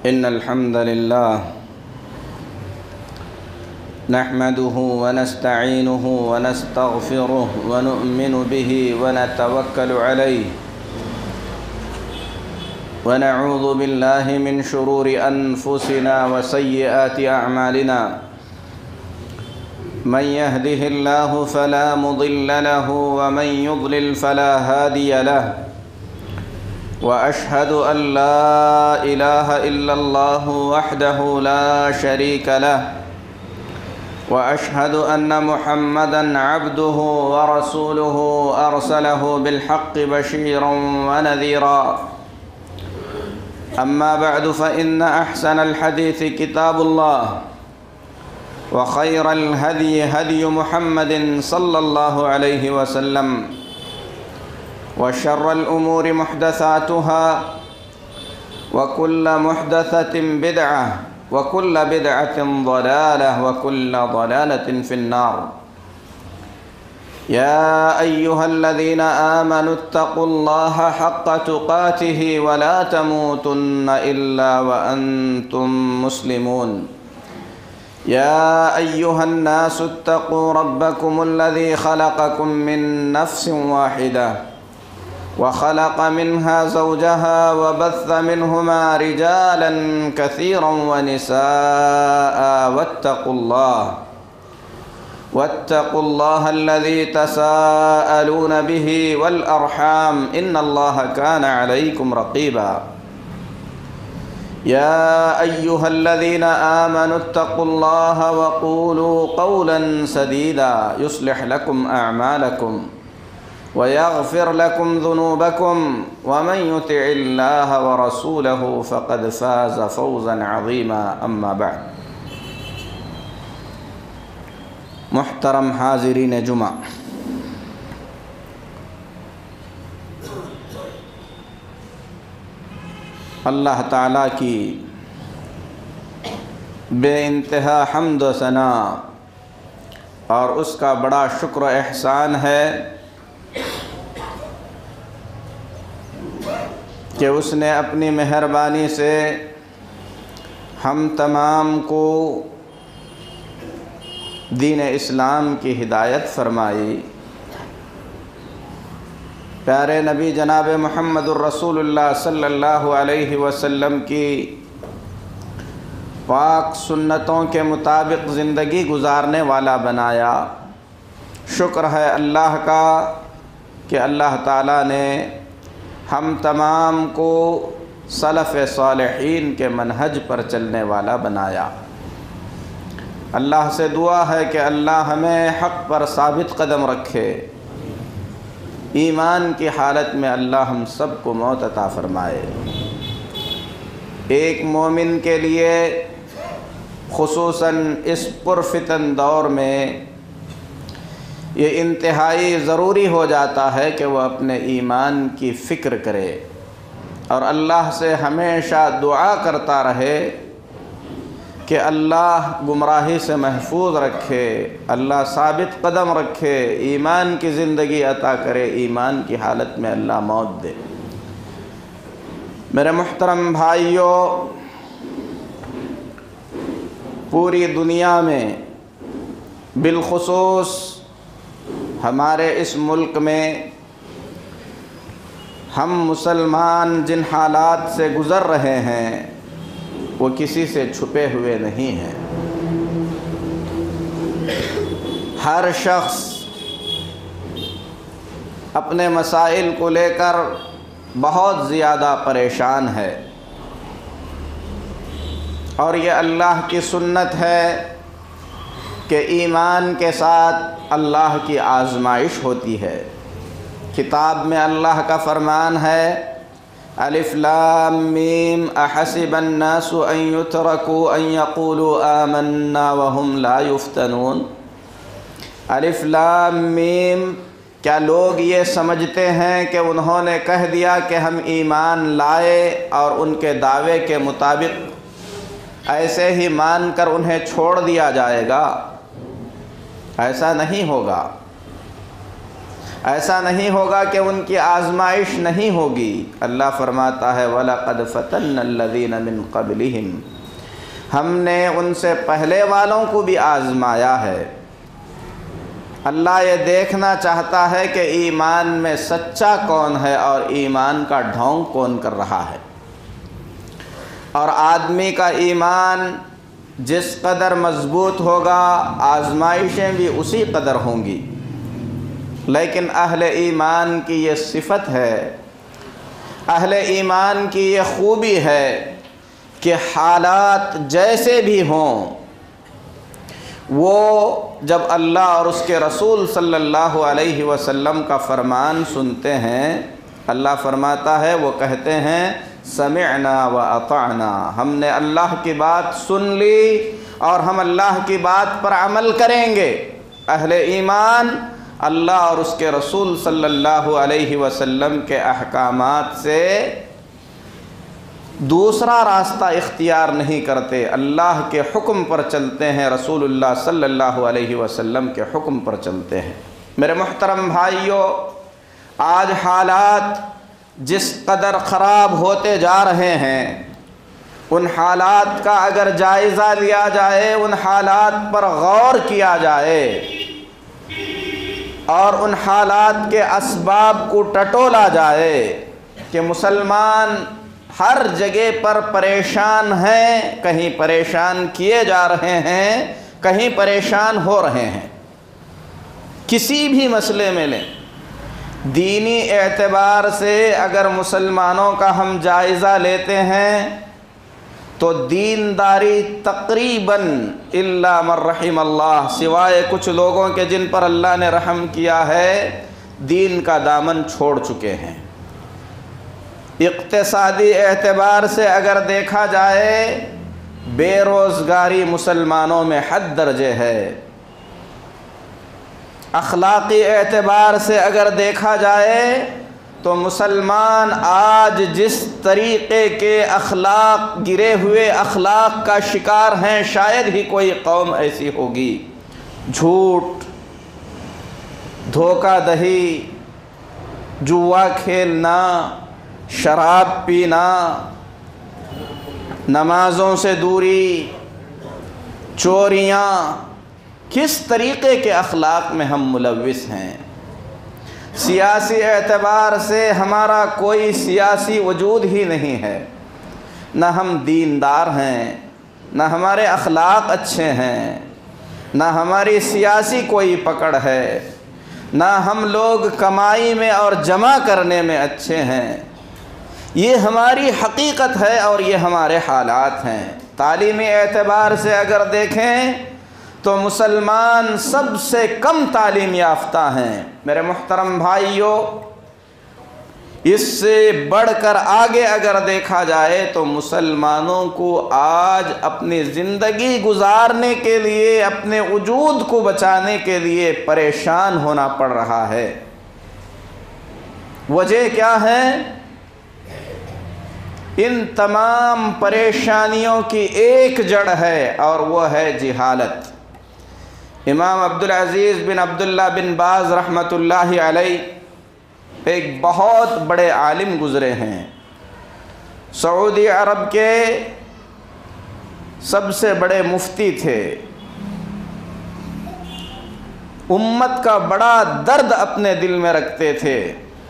إن الحمد لله نحمده ونستعينه ونستغفره ونؤمن به ونتوكل عليه ونعوذ بالله من شرور أنفسنا وسيئات أعمالنا من يهده الله فلا مضل له ومن يضلل فلا هادي له وأشهد أن لا إله إلا الله وحده لا شريك له وأشهد أن محمدًا عبده ورسوله أرسله بالحق بشيرًا ونذيرًا أما بعد فإن أحسن الحديث كتاب الله وخير الهدي هدي محمد صلى الله عليه وسلم وشر الأمور محدثاتها وكل محدثة بدعة وكل بدعة ضلالة وكل ضلالة في النار يا أيها الذين آمنوا اتقوا الله حق تقاته ولا تموتن إلا وأنتم مسلمون يا أيها الناس اتقوا ربكم الذي خلقكم من نفس واحدة وخلق منها زوجها وبث منهما رجالا كثيرا ونساء واتقوا الله الذي تساءلون به والأرحام إن الله كان عليكم رقيبا يا أيها الذين آمنوا اتقوا الله وقولوا قولا سديدا يصلح لكم أعمالكم ويغفر لكم ذنوبكم ومن يطع الله ورسوله فقد فاز فوزا عظيما أما بعد محترم حاضرین جمعہ، اللہ تعالیٰ کی بے انتہا حمد و ثنا اور اس کا بڑا شکر و احسان ہے کہ اس نے اپنی مہربانی سے ہم تمام کو دین اسلام کی ہدایت فرمائی۔ پیارے نبی جناب محمد الرسول اللہ صلی اللہ علیہ وسلم کی پاک سنتوں کے مطابق زندگی گزارنے والا بنایا۔ شکر ہے اللہ کا کہ اللہ تعالیٰ نے ہم تمام کو سلف صالحین کے منہج پر چلنے والا بنایا۔ اللہ سے دعا ہے کہ اللہ ہمیں حق پر ثابت قدم رکھے، ایمان کی حالت میں اللہ ہم سب کو موت عطا فرمائے۔ ایک مومن کے لیے خصوصاً اس پرفتن دور میں یہ انتہائی ضروری ہو جاتا ہے کہ وہ اپنے ایمان کی فکر کرے اور اللہ سے ہمیشہ دعا کرتا رہے کہ اللہ گمراہی سے محفوظ رکھے، اللہ ثابت قدم رکھے، ایمان کی زندگی عطا کرے، ایمان کی حالت میں اللہ موت دے۔ میرے محترم بھائیوں، پوری دنیا میں بالخصوص ہمارے اس ملک میں ہم مسلمان جن حالات سے گزر رہے ہیں وہ کسی سے چھپے ہوئے نہیں ہیں۔ ہر شخص اپنے مسائل کو لے کر بہت زیادہ پریشان ہے، اور یہ اللہ کی سنت ہے کہ ایمان کے ساتھ اللہ کی آزمائش ہوتی ہے۔ کتاب میں اللہ کا فرمان ہے، الف لام میم احسب الناس ان يتركوا ان يقولوا آمنا وهم لا يفتنون۔ الف لام میم، کیا لوگ یہ سمجھتے ہیں کہ انہوں نے کہہ دیا کہ ہم ایمان لائے اور ان کے دعوے کے مطابق ایسے ہی مان کر انہیں چھوڑ دیا جائے گا؟ ایسا نہیں ہوگا۔ ایسا نہیں ہوگا کہ ان کی آزمائش نہیں ہوگی۔ اللہ فرماتا ہے وَلَقَدْ فَتَنَّ الَّذِينَ مِن قَبْلِهِمْ، ہم نے ان سے پہلے والوں کو بھی آزمایا ہے۔ اللہ یہ دیکھنا چاہتا ہے کہ ایمان میں سچا کون ہے اور ایمان کا ڈھونگ کون کر رہا ہے۔ اور آدمی کا ایمان جس قدر مضبوط ہوگا آزمائشیں بھی اسی قدر ہوں گی۔ لیکن اہل ایمان کی یہ صفت ہے، اہل ایمان کی یہ خوبی ہے کہ حالات جیسے بھی ہوں وہ جب اللہ اور اس کے رسول صلی اللہ علیہ وسلم کا فرمان سنتے ہیں، اللہ فرماتا ہے وہ کہتے ہیں سمعنا واطعنا، ہم نے اللہ کی بات سن لی اور ہم اللہ کی بات پر عمل کریں گے۔ اہل ایمان اللہ اور اس کے رسول صلی اللہ علیہ وسلم کے احکامات سے دوسرا راستہ اختیار نہیں کرتے، اللہ کے حکم پر چلتے ہیں، رسول اللہ صلی اللہ علیہ وسلم کے حکم پر چلتے ہیں۔ میرے محترم بھائیوں، آج حالات جس قدر خراب ہوتے جا رہے ہیں، ان حالات کا اگر جائزہ لیا جائے، ان حالات پر غور کیا جائے اور ان حالات کے اسباب کو ٹٹولا جائے کہ مسلمان ہر جگہ پر پریشان ہیں، کہیں پریشان کیے جا رہے ہیں، کہیں پریشان ہو رہے ہیں۔ کسی بھی مسئلے میں لیں، دینی اعتبار سے اگر مسلمانوں کا ہم جائزہ لیتے ہیں تو دینداری تقریباً الا من رحم اللہ، سوائے کچھ لوگوں کے جن پر اللہ نے رحم کیا ہے، دین کا دامن چھوڑ چکے ہیں۔ اقتصادی اعتبار سے اگر دیکھا جائے، بے روزگاری مسلمانوں میں حد درجے ہے۔ اخلاقی اعتبار سے اگر دیکھا جائے تو مسلمان آج جس طریقے کے اخلاق، گرے ہوئے اخلاق کا شکار ہیں، شاید ہی کوئی قوم ایسی ہوگی۔ جھوٹ، دھوکہ دہی، جوا کھیلنا، شراب پینا، نمازوں سے دوری، چوریاں، کس طریقے کے اخلاق میں ہم ملوث ہیں۔ سیاسی اعتبار سے ہمارا کوئی سیاسی وجود ہی نہیں ہے، نہ ہم دیندار ہیں، نہ ہمارے اخلاق اچھے ہیں، نہ ہماری سیاسی کوئی پکڑ ہے، نہ ہم لوگ کمائی میں اور جمع کرنے میں اچھے ہیں۔ یہ ہماری حقیقت ہے اور یہ ہمارے حالات ہیں۔ تعلیمی اعتبار سے اگر دیکھیں تو مسلمان سب سے کم تعلیم یافتہ ہیں۔ میرے محترم بھائیوں، اس سے بڑھ کر آگے اگر دیکھا جائے تو مسلمانوں کو آج اپنی زندگی گزارنے کے لیے، اپنے وجود کو بچانے کے لیے پریشان ہونا پڑ رہا ہے۔ وجہ کیا ہے؟ ان تمام پریشانیوں کی ایک جڑ ہے اور وہ ہے جہالت۔ امام عبدالعزیز بن عبداللہ بن باز رحمۃ اللہ علیہ ایک بہت بڑے عالم گزرے ہیں، سعودی عرب کے سب سے بڑے مفتی تھے، امت کا بڑا درد اپنے دل میں رکھتے تھے،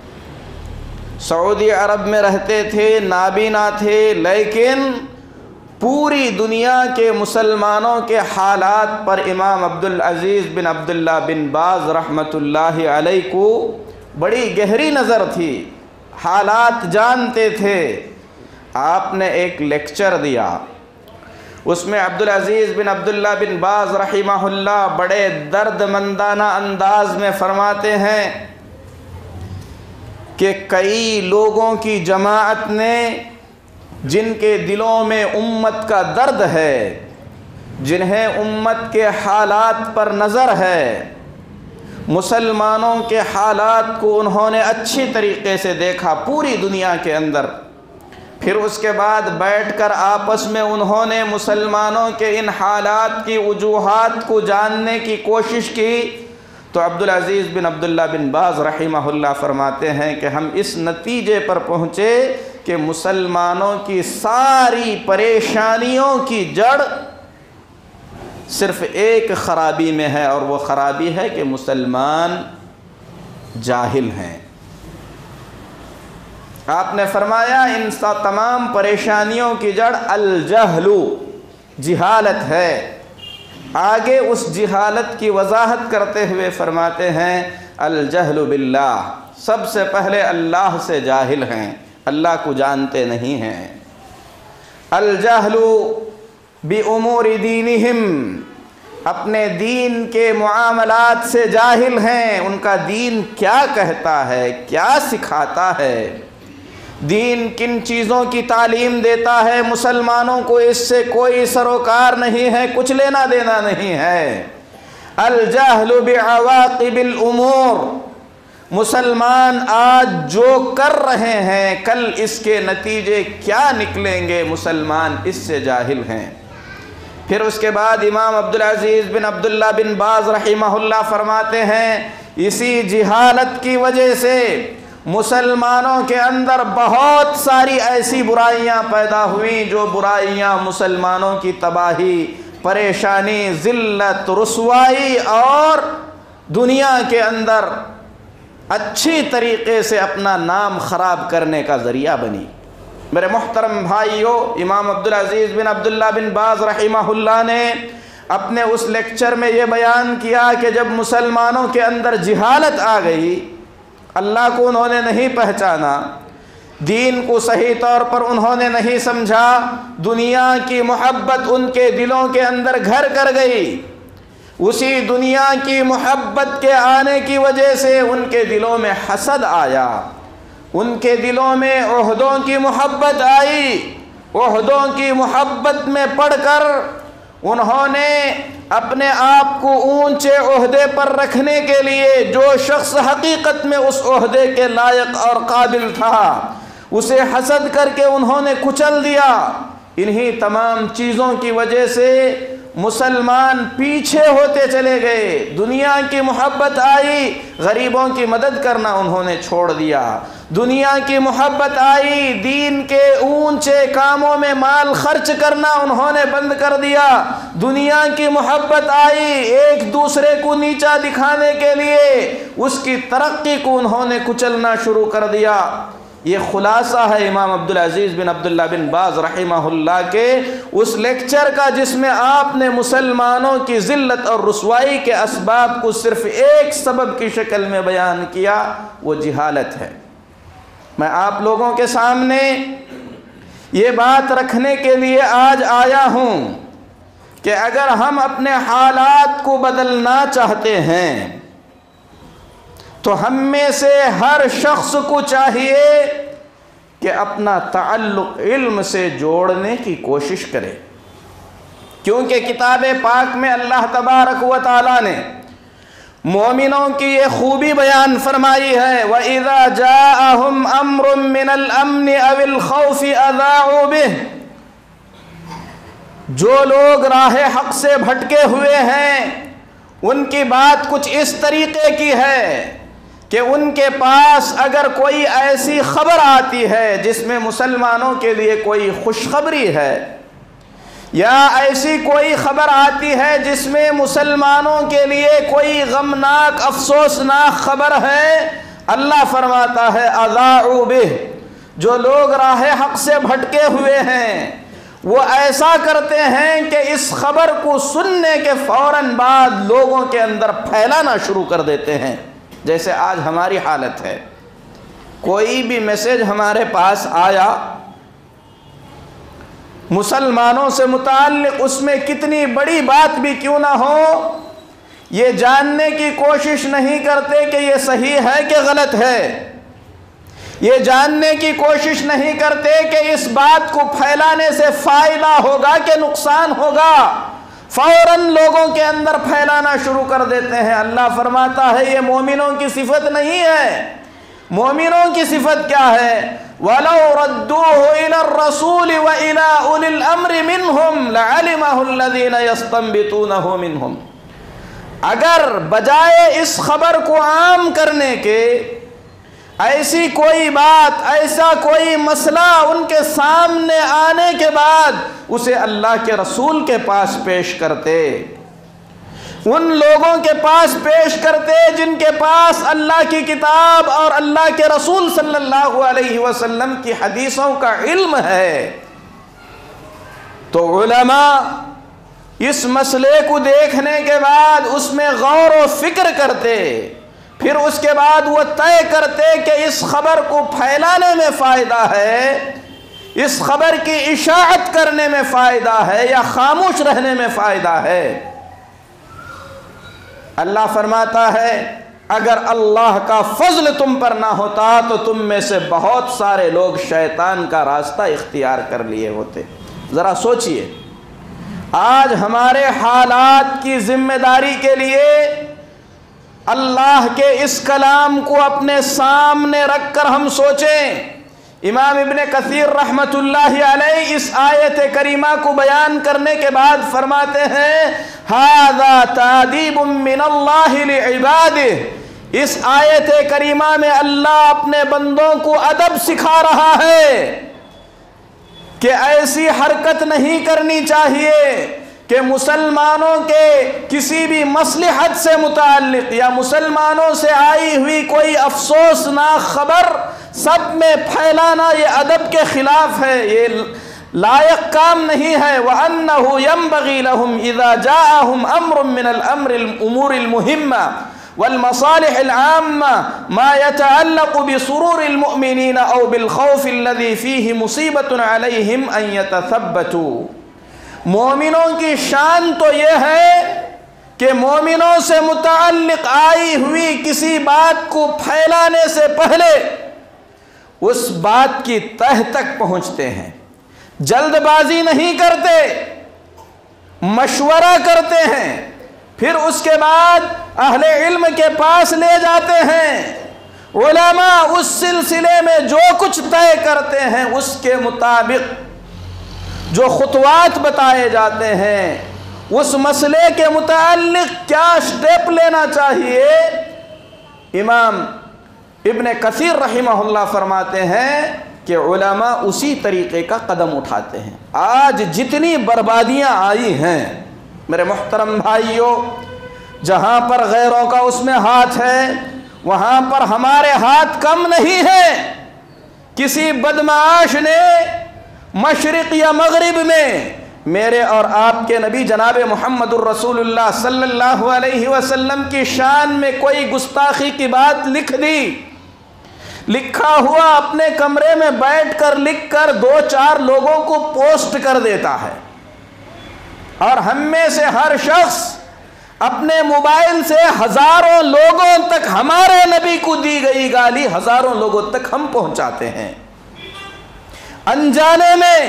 سعودی عرب میں رہتے تھے، نابینا تھے، لیکن پوری دنیا کے مسلمانوں کے حالات پر امام عبدالعزیز بن عبداللہ بن باز رحمۃ اللہ علیہ کو بڑی گہری نظر تھی، حالات جانتے تھے۔ آپ نے ایک لیکچر دیا، اس میں عبدالعزیز بن عبداللہ بن باز رحمہ اللہ بڑے درد مندانہ انداز میں فرماتے ہیں کہ کئی لوگوں کی جماعت نے، جن کے دلوں میں امت کا درد ہے، جنہیں امت کے حالات پر نظر ہے، مسلمانوں کے حالات کو انہوں نے اچھی طریقے سے دیکھا پوری دنیا کے اندر، پھر اس کے بعد بیٹھ کر آپس میں انہوں نے مسلمانوں کے ان حالات کی وجوہات کو جاننے کی کوشش کی، تو عبدالعزیز بن عبداللہ بن باز رحمہ اللہ فرماتے ہیں کہ ہم اس نتیجے پر پہنچے کہ مسلمانوں کی ساری پریشانیوں کی جڑ صرف ایک خرابی میں ہے، اور وہ خرابی ہے کہ مسلمان جاہل ہیں۔ آپ نے فرمایا ان تمام پریشانیوں کی جڑ الجہل، جہالت ہے۔ آگے اس جہالت کی وضاحت کرتے ہوئے فرماتے ہیں الجہل باللہ، سب سے پہلے اللہ سے جاہل ہیں، اللہ کو جانتے نہیں ہیں۔ الجہل بامور دینہم، اپنے دین کے معاملات سے جاہل ہیں، ان کا دین کیا کہتا ہے، کیا سکھاتا ہے، دین کن چیزوں کی تعلیم دیتا ہے، مسلمانوں کو اس سے کوئی سروکار نہیں ہے، کچھ لینا دینا نہیں ہے۔ الجہل بعواقب الامور، مسلمان آج جو کر رہے ہیں کل اس کے نتیجے کیا نکلیں گے، مسلمان اس سے جاہل ہیں۔ پھر اس کے بعد امام عبدالعزیز بن عبداللہ بن باز رحمہ اللہ فرماتے ہیں اسی جہالت کی وجہ سے مسلمانوں کے اندر بہت ساری ایسی برائیاں پیدا ہوئیں جو برائیاں مسلمانوں کی تباہی، پریشانی، ذلت، رسوائی اور دنیا کے اندر اچھی طریقے سے اپنا نام خراب کرنے کا ذریعہ بنی۔ میرے محترم بھائیو، امام عبدالعزیز بن عبداللہ بن باز رحمہ اللہ نے اپنے اس لیکچر میں یہ بیان کیا کہ جب مسلمانوں کے اندر جہالت آ گئی، اللہ کو انہوں نے نہیں پہچانا، دین کو صحیح طور پر انہوں نے نہیں سمجھا، دنیا کی محبت ان کے دلوں کے اندر گھر کر گئی، اسی دنیا کی محبت کے آنے کی وجہ سے ان کے دلوں میں حسد آیا، ان کے دلوں میں عہدوں کی محبت آئی، عہدوں کی محبت میں پڑھ کر انہوں نے اپنے آپ کو اونچے عہدے پر رکھنے کے لیے جو شخص حقیقت میں اس عہدے کے لائق اور قابل تھا اسے حسد کر کے انہوں نے کچل دیا۔ انہی تمام چیزوں کی وجہ سے مسلمان پیچھے ہوتے چلے گئے، دنیا کی محبت آئی، غریبوں کی مدد کرنا انہوں نے چھوڑ دیا، دنیا کی محبت آئی، دین کے اونچے کاموں میں مال خرچ کرنا انہوں نے بند کر دیا، دنیا کی محبت آئی، ایک دوسرے کو نیچا دکھانے کے لیے اس کی ترقی کو انہوں نے کچلنا شروع کر دیا۔ یہ خلاصہ ہے امام عبدالعزیز بن عبداللہ بن باز رحمہ اللہ کے اس لیکچر کا، جس میں آپ نے مسلمانوں کی ذلت اور رسوائی کے اسباب کو صرف ایک سبب کی شکل میں بیان کیا، وہ جہالت ہے۔ میں آپ لوگوں کے سامنے یہ بات رکھنے کے لیے آج آیا ہوں کہ اگر ہم اپنے حالات کو بدلنا چاہتے ہیں تو ہم میں سے ہر شخص کو چاہیے کہ اپنا تعلق علم سے جوڑنے کی کوشش کرے، کیونکہ کتاب پاک میں اللہ تبارک و تعالیٰ نے مومنوں کی یہ خوبی بیان فرمائی ہے وَإِذَا جَاءَهُمْ أَمْرٌ مِّنَ الْأَمْنِ أَوِ الْخَوْفِ أَذَاعُوا بِهِ، جو لوگ راہ حق سے بھٹکے ہوئے ہیں ان کی بات کچھ اس طریقے کی ہے کہ ان کے پاس اگر کوئی ایسی خبر آتی ہے جس میں مسلمانوں کے لیے کوئی خوشخبری ہے، یا ایسی کوئی خبر آتی ہے جس میں مسلمانوں کے لیے کوئی غمناک افسوسناک خبر ہے، اللہ فرماتا ہے اذاعوا بہ، جو لوگ راہ حق سے بھٹکے ہوئے ہیں وہ ایسا کرتے ہیں کہ اس خبر کو سننے کے فوراً بعد لوگوں کے اندر پھیلانا شروع کر دیتے ہیں، جیسے آج ہماری حالت ہے۔ کوئی بھی میسج ہمارے پاس آیا مسلمانوں سے متعلق، اس میں کتنی بڑی بات بھی کیوں نہ ہو، یہ جاننے کی کوشش نہیں کرتے کہ یہ صحیح ہے کہ غلط ہے، یہ جاننے کی کوشش نہیں کرتے کہ اس بات کو پھیلانے سے فائدہ ہوگا کہ نقصان ہوگا، فوراً لوگوں کے اندر پھیلانا شروع کر دیتے ہیں۔ اللہ فرماتا ہے یہ مومنوں کی صفت نہیں ہے۔ مومنوں کی صفت کیا ہے؟ وَلَوْ رَدُّوهُ إِلَى الرَّسُولِ وَإِلَىٰ أُولِي الْأَمْرِ مِنْهُمْ لَعَلِمَهُ الَّذِينَ يَسْتَنبِطُونَهُ مِنْهُمْ، اگر بجائے اس خبر کو عام کرنے کے ایسی کوئی بات، ایسا کوئی مسئلہ ان کے سامنے آنے کے بعد اسے اللہ کے رسول کے پاس پیش کرتے، ان لوگوں کے پاس پیش کرتے جن کے پاس اللہ کی کتاب اور اللہ کے رسول صلی اللہ علیہ وسلم کی حدیثوں کا علم ہے، تو علماء اس مسئلے کو دیکھنے کے بعد اس میں غور و فکر کرتے، پھر اس کے بعد وہ طے کرتے کہ اس خبر کو پھیلانے میں فائدہ ہے، اس خبر کی اشاعت کرنے میں فائدہ ہے یا خاموش رہنے میں فائدہ ہے۔ اللہ فرماتا ہے اگر اللہ کا فضل تم پر نہ ہوتا تو تم میں سے بہت سارے لوگ شیطان کا راستہ اختیار کر لیے ہوتے۔ ذرا سوچئے، آج ہمارے حالات کی ذمہ داری کے لیے اللہ کے اس کلام کو اپنے سامنے رکھ کر ہم سوچیں۔ امام ابن کثیر رحمت اللہ علیہ اس آیت کریمہ کو بیان کرنے کے بعد فرماتے ہیں ھذا تادیب من اللہ لعبادہ، اس آیت کریمہ میں اللہ اپنے بندوں کو ادب سکھا رہا ہے کہ ایسی حرکت نہیں کرنی چاہیے کہ مسلمانوں کے کسی بھی مصلحت سے متعلق یا مسلمانوں سے آئی ہوئی کوئی افسوسناک خبر سب میں پھیلانا یہ ادب کے خلاف ہے، یہ لائق کام نہیں ہے۔ وَأَنَّهُ يَنبَغِي لَهُمْ إِذَا جَاءَهُمْ أَمْرٌ مِّنَ الْأُمُورِ الْمُهِمَّةِ وَالْمَصَالِحِ الْعَامَّةِ مَا يَتَعَلَّقُ بِسُرُورِ الْمُؤْمِنِينَ أَوْ بِالْخَوْفِ الَّذِي فِيهِ مُصِيبَةٌ عَلَيْهِمْ أَن يَتَثَبَّتُوا۔ مومنوں کی شان تو یہ ہے کہ مومنوں سے متعلق آئی ہوئی کسی بات کو پھیلانے سے پہلے اس بات کی تہ تک پہنچتے ہیں، جلد بازی نہیں کرتے، مشورہ کرتے ہیں، پھر اس کے بعد اہل علم کے پاس لے جاتے ہیں۔ علماء اس سلسلے میں جو کچھ طے کرتے ہیں اس کے مطابق جو خطوات بتائے جاتے ہیں، اس مسئلے کے متعلق کیا سٹیپ لینا چاہیے، امام ابن کثیر رحمہ اللہ فرماتے ہیں کہ علماء اسی طریقے کا قدم اٹھاتے ہیں۔ آج جتنی بربادیاں آئی ہیں میرے محترم بھائیوں، جہاں پر غیروں کا اس میں ہاتھ ہے وہاں پر ہمارے ہاتھ کم نہیں ہے۔ کسی بدمعاش نے مشرق یا مغرب میں میرے اور آپ کے نبی جناب محمد الرسول اللہ صلی اللہ علیہ وسلم کی شان میں کوئی گستاخی کی بات لکھ دی، لکھا ہوا اپنے کمرے میں بیٹھ کر لکھ کر 2-4 لوگوں کو پوسٹ کر دیتا ہے، اور ہم میں سے ہر شخص اپنے موبائل سے ہزاروں لوگوں تک ہمارے نبی کو دی گئی گالی ہزاروں لوگوں تک ہم پہنچاتے ہیں۔ انجانے میں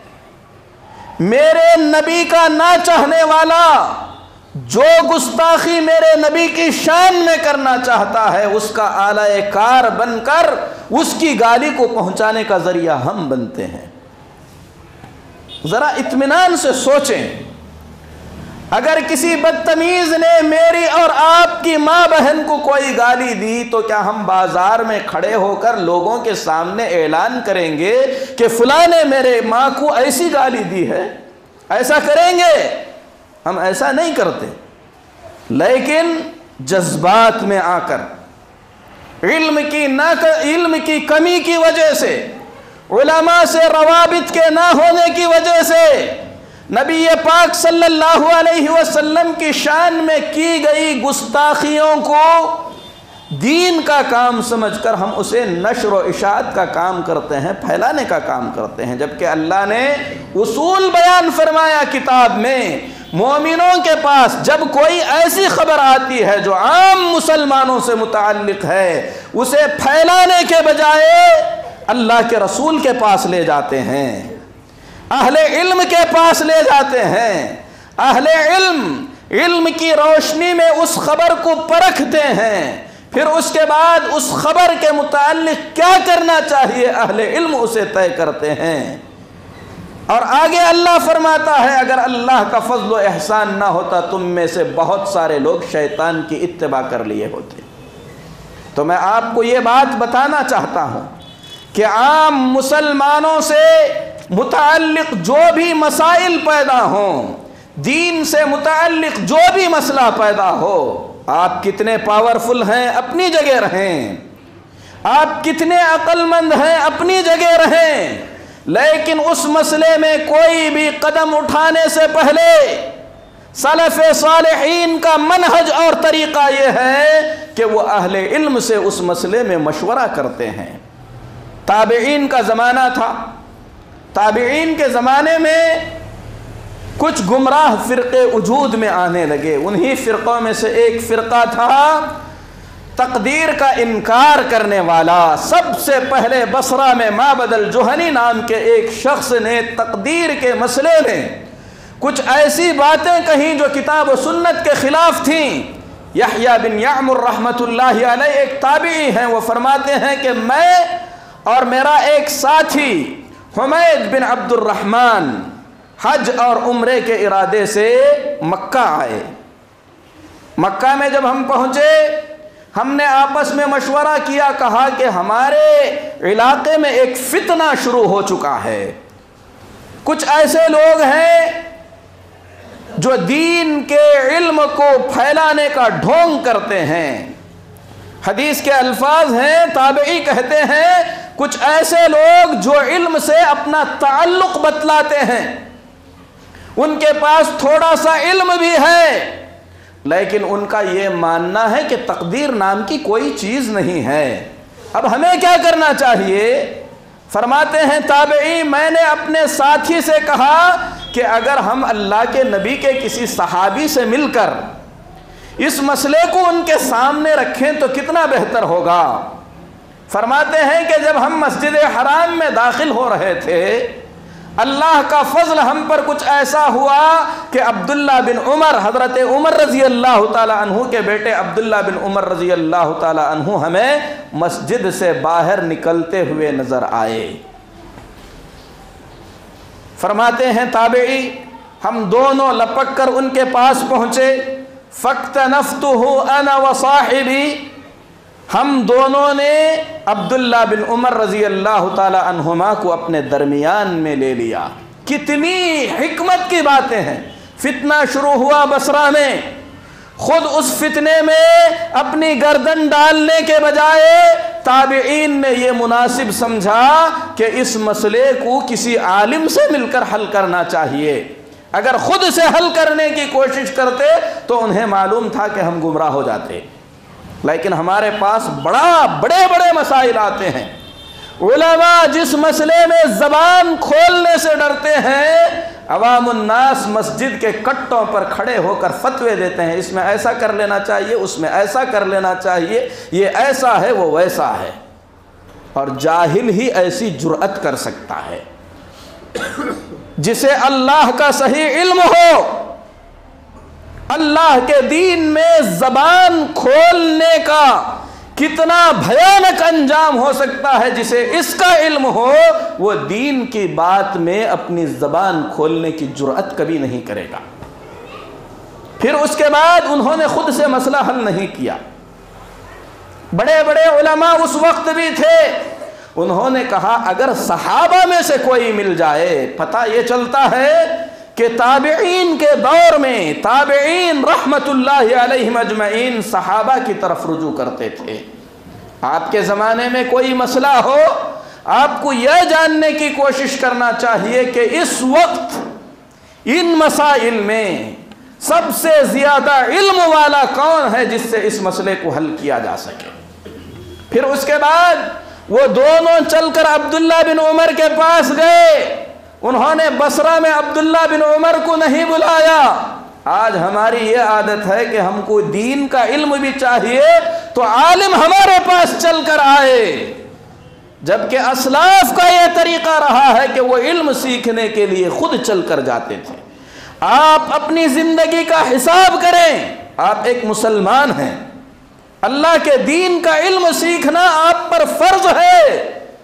میرے نبی کا نہ چاہنے والا جو گستاخی میرے نبی کی شان میں کرنا چاہتا ہے اس کا آلہ کار بن کر اس کی گالی کو پہنچانے کا ذریعہ ہم بنتے ہیں۔ ذرا اطمینان سے سوچیں، اگر کسی بدتمیز نے میری اور آپ کی ماں بہن کو کوئی گالی دی تو کیا ہم بازار میں کھڑے ہو کر لوگوں کے سامنے اعلان کریں گے کہ فلاں نے میرے ماں کو ایسی گالی دی ہے؟ ایسا کریں گے؟ ہم ایسا نہیں کرتے، لیکن جذبات میں آ کر علم کی کمی کی وجہ سے، علماء سے روابط کے نہ ہونے کی وجہ سے، نبی پاک صلی اللہ علیہ وسلم کی شان میں کی گئی گستاخیوں کو دین کا کام سمجھ کر ہم اسے نشر و اشاعت کا کام کرتے ہیں، پھیلانے کا کام کرتے ہیں، جبکہ اللہ نے اصول بیان فرمایا کتاب میں۔ مومنوں کے پاس جب کوئی ایسی خبر آتی ہے جو عام مسلمانوں سے متعلق ہے، اسے پھیلانے کے بجائے اللہ کے رسول کے پاس لے جاتے ہیں، اہل علم کے پاس لے جاتے ہیں۔ اہل علم کی روشنی میں اس خبر کو پرکھتے ہیں، پھر اس کے بعد اس خبر کے متعلق کیا کرنا چاہیے اہل علم اسے طے کرتے ہیں۔ اور آگے اللہ فرماتا ہے اگر اللہ کا فضل و احسان نہ ہوتا تم میں سے بہت سارے لوگ شیطان کی اتباع کر لیے ہوتے۔ تو میں آپ کو یہ بات بتانا چاہتا ہوں کہ عام مسلمانوں سے متعلق جو بھی مسائل پیدا ہوں، دین سے متعلق جو بھی مسئلہ پیدا ہو، آپ کتنے پاورفل ہیں اپنی جگہ رہیں، آپ کتنے عقل مند ہیں اپنی جگہ رہیں، لیکن اس مسئلے میں کوئی بھی قدم اٹھانے سے پہلے سلف صالحین کا منہج اور طریقہ یہ ہے کہ وہ اہل علم سے اس مسئلے میں مشورہ کرتے ہیں۔ تابعین کا زمانہ تھا، تابعین کے زمانے میں کچھ گمراہ فرقے وجود میں آنے لگے، انہی فرقوں میں سے ایک فرقہ تھا تقدیر کا انکار کرنے والا۔ سب سے پہلے بصرہ میں معبد الجہنی نام کے ایک شخص نے تقدیر کے مسئلے میں کچھ ایسی باتیں کہیں جو کتاب و سنت کے خلاف تھیں۔ یحییٰ بن یعمر رحمۃ اللہ علیہ ایک تابعی ہیں، وہ فرماتے ہیں کہ میں اور میرا ایک ساتھی حمید بن عبد الرحمن حج اور عمرے کے ارادے سے مکہ آئے۔ مکہ میں جب ہم پہنچے ہم نے آپس میں مشورہ کیا، کہا کہ ہمارے علاقے میں ایک فتنہ شروع ہو چکا ہے، کچھ ایسے لوگ ہیں جو دین کے علم کو پھیلانے کا ڈھونگ کرتے ہیں۔ حدیث کے الفاظ ہیں، تابعی کہتے ہیں کچھ ایسے لوگ جو علم سے اپنا تعلق بتلاتے ہیں، ان کے پاس تھوڑا سا علم بھی ہے لیکن ان کا یہ ماننا ہے کہ تقدیر نام کی کوئی چیز نہیں ہے۔ اب ہمیں کیا کرنا چاہیے؟ فرماتے ہیں تابعی میں نے اپنے ساتھی سے کہا کہ اگر ہم اللہ کے نبی کے کسی صحابی سے مل کر اس مسئلے کو ان کے سامنے رکھیں تو کتنا بہتر ہوگا۔ فرماتے ہیں کہ جب ہم مسجد حرام میں داخل ہو رہے تھے اللہ کا فضل ہم پر کچھ ایسا ہوا کہ عبداللہ بن عمر، حضرت عمر رضی اللہ تعالی عنہ کے بیٹے عبداللہ بن عمر رضی اللہ تعالی عنہ ہمیں مسجد سے باہر نکلتے ہوئے نظر آئے۔ فرماتے ہیں تابعی ہم دونوں لپک کر ان کے پاس پہنچے، فاکتنفتہ انا وصاحبی، ہم دونوں نے عبداللہ بن عمر رضی اللہ تعالی عنہما کو اپنے درمیان میں لے لیا۔ کتنی حکمت کی باتیں ہیں۔ فتنہ شروع ہوا بصرہ میں، خود اس فتنے میں اپنی گردن ڈالنے کے بجائے تابعین نے یہ مناسب سمجھا کہ اس مسئلے کو کسی عالم سے مل کر حل کرنا چاہیے۔ اگر خود سے حل کرنے کی کوشش کرتے تو انہیں معلوم تھا کہ ہم گمراہ ہو جاتے، لیکن ہمارے پاس بڑے مسائل آتے ہیں۔ علماء جس مسئلے میں زبان کھولنے سے ڈرتے ہیں، عوام الناس مسجد کے کٹوں پر کھڑے ہو کر فتوے دیتے ہیں، اس میں ایسا کر لینا چاہیے، اس میں ایسا کر لینا چاہیے، یہ ایسا ہے وہ ویسا ہے۔ اور جاہل ہی ایسی جرأت کر سکتا ہے، جسے اللہ کا صحیح علم ہو، اللہ کے دین میں زبان کھولنے کا کتنا بھیانک انجام ہو سکتا ہے، جسے اس کا علم ہو وہ دین کی بات میں اپنی زبان کھولنے کی جرأت کبھی نہیں کرے گا۔ پھر اس کے بعد انہوں نے خود سے مسئلہ حل نہیں کیا۔ بڑے بڑے علماء اس وقت بھی تھے، انہوں نے کہا اگر صحابہ میں سے کوئی مل جائے، پتہ یہ چلتا ہے کہ تابعین کے دور میں تابعین رحمت اللہ علیہم اجمعین صحابہ کی طرف رجوع کرتے تھے۔ آپ کے زمانے میں کوئی مسئلہ ہو، آپ کو یہ جاننے کی کوشش کرنا چاہیے کہ اس وقت ان مسائل میں سب سے زیادہ علم والا کون ہے جس سے اس مسئلے کو حل کیا جا سکے۔ پھر اس کے بعد وہ دونوں چل کر عبداللہ بن عمر کے پاس گئے، انہوں نے بصرہ میں عبداللہ بن عمر کو نہیں بلایا۔ آج ہماری یہ عادت ہے کہ ہم کو دین کا علم بھی چاہیے تو عالم ہمارے پاس چل کر آئے، جبکہ اسلاف کا یہ طریقہ رہا ہے کہ وہ علم سیکھنے کے لیے خود چل کر جاتے تھے۔ آپ اپنی زندگی کا حساب کریں، آپ ایک مسلمان ہیں، اللہ کے دین کا علم سیکھنا آپ پر فرض ہے۔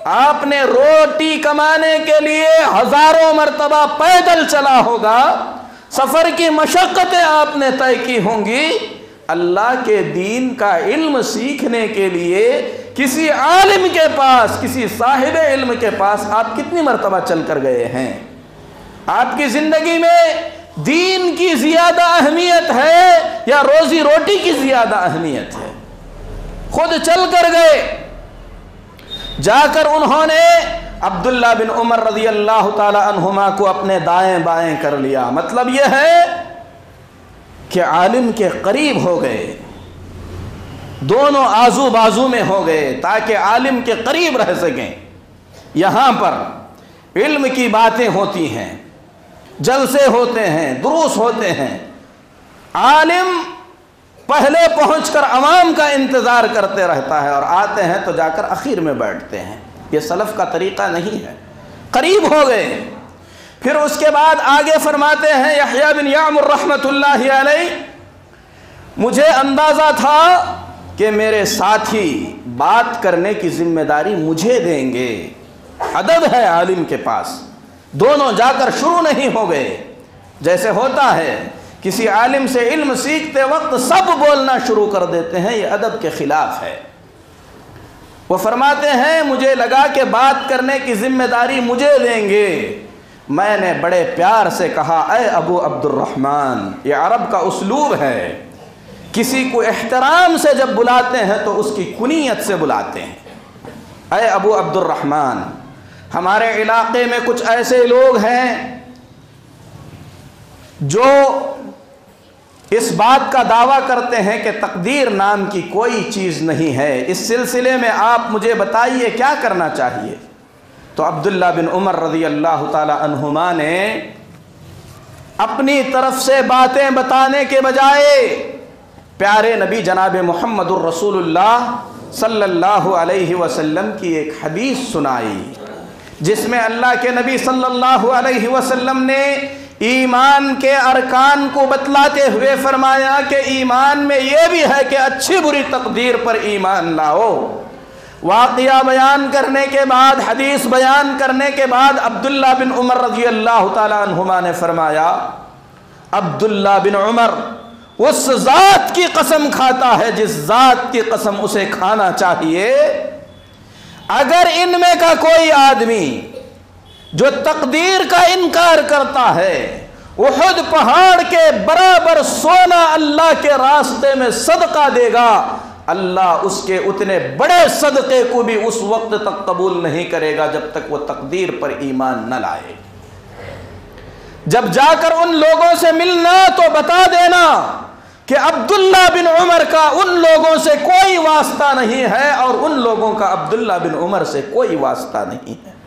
آپ نے روٹی کمانے کے لیے ہزاروں مرتبہ پیدل چلا ہوگا، سفر کی مشقتیں آپ نے طے کی ہوں گی، اللہ کے دین کا علم سیکھنے کے لیے کسی عالم کے پاس، کسی صاحب علم کے پاس آپ کتنی مرتبہ چل کر گئے ہیں؟ آپ کی زندگی میں دین کی زیادہ اہمیت ہے یا روزی روٹی کی زیادہ اہمیت ہے؟ خود چل کر گئے، جا کر انہوں نے عبداللہ بن عمر رضی اللہ تعالی عنہما کو اپنے دائیں بائیں کر لیا۔ مطلب یہ ہے کہ عالم کے قریب ہو گئے، دونوں آزو بازو میں ہو گئے تاکہ عالم کے قریب رہ سکیں۔ یہاں پر علم کی باتیں ہوتی ہیں، جلسے ہوتے ہیں، دروس ہوتے ہیں، عالم پہلے پہنچ کر عوام کا انتظار کرتے رہتا ہے اور آتے ہیں تو جا کر اخیر میں بیٹھتے ہیں۔ یہ سلف کا طریقہ نہیں ہے۔ قریب ہو گئے، پھر اس کے بعد آگے فرماتے ہیں یحییٰ بن یعمر رحمۃ اللہ علیہ، مجھے اندازہ تھا کہ میرے ساتھی بات کرنے کی ذمہ داری مجھے دیں گے، ادب ہے عالم کے پاس۔ دونوں جا کر شروع نہیں ہو گئے، جیسے ہوتا ہے کسی عالم سے علم سیکھتے وقت سب بولنا شروع کر دیتے ہیں، یہ ادب کے خلاف ہے۔ وہ فرماتے ہیں مجھے لگا کہ بات کرنے کی ذمہ داری مجھے دیں گے، میں نے بڑے پیار سے کہا اے ابو عبد الرحمن، یہ عرب کا اسلوب ہے، کسی کو احترام سے جب بلاتے ہیں تو اس کی کنیت سے بلاتے ہیں، اے ابو عبد الرحمن۔ ہمارے علاقے میں کچھ ایسے لوگ ہیں جو اس بات کا دعویٰ کرتے ہیں کہ تقدیر نام کی کوئی چیز نہیں ہے، اس سلسلے میں آپ مجھے بتائیے کیا کرنا چاہیے؟ تو عبداللہ بن عمر رضی اللہ تعالی عنہما نے اپنی طرف سے باتیں بتانے کے بجائے پیارے نبی جناب محمد الرسول اللہ صلی اللہ علیہ وسلم کی ایک حدیث سنائی، جس میں اللہ کے نبی صلی اللہ علیہ وسلم نے ایمان کے ارکان کو بتلاتے ہوئے فرمایا کہ ایمان میں یہ بھی ہے کہ اچھی بری تقدیر پر ایمان لاؤ۔ واقعہ بیان کرنے کے بعد، حدیث بیان کرنے کے بعد عبداللہ بن عمر رضی اللہ تعالی عنہما نے فرمایا، عبداللہ بن عمر اس ذات کی قسم کھاتا ہے جس ذات کی قسم اسے کھانا چاہیے، اگر ان میں کا کوئی آدمی جو تقدیر کا انکار کرتا ہے، احد پہاڑ کے برابر سونا اللہ کے راستے میں صدقہ دے گا، اللہ اس کے اتنے بڑے صدقے کو بھی اس وقت تک قبول نہیں کرے گا جب تک وہ تقدیر پر ایمان نہ لائے۔ جب جا کر ان لوگوں سے ملنا تو بتا دینا کہ عبداللہ بن عمر کا ان لوگوں سے کوئی واسطہ نہیں ہے اور ان لوگوں کا عبداللہ بن عمر سے کوئی واسطہ نہیں ہے۔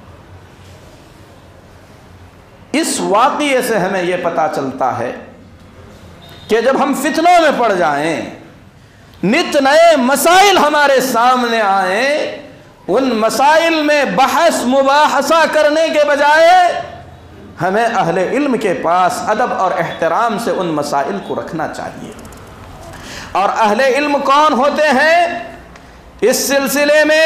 اس واقعے سے ہمیں یہ پتہ چلتا ہے کہ جب ہم فتنوں میں پڑ جائیں، نت نئے مسائل ہمارے سامنے آئیں، ان مسائل میں بحث مباحثہ کرنے کے بجائے ہمیں اہل علم کے پاس ادب اور احترام سے ان مسائل کو رکھنا چاہیے۔ اور اہل علم کون ہوتے ہیں؟ اس سلسلے میں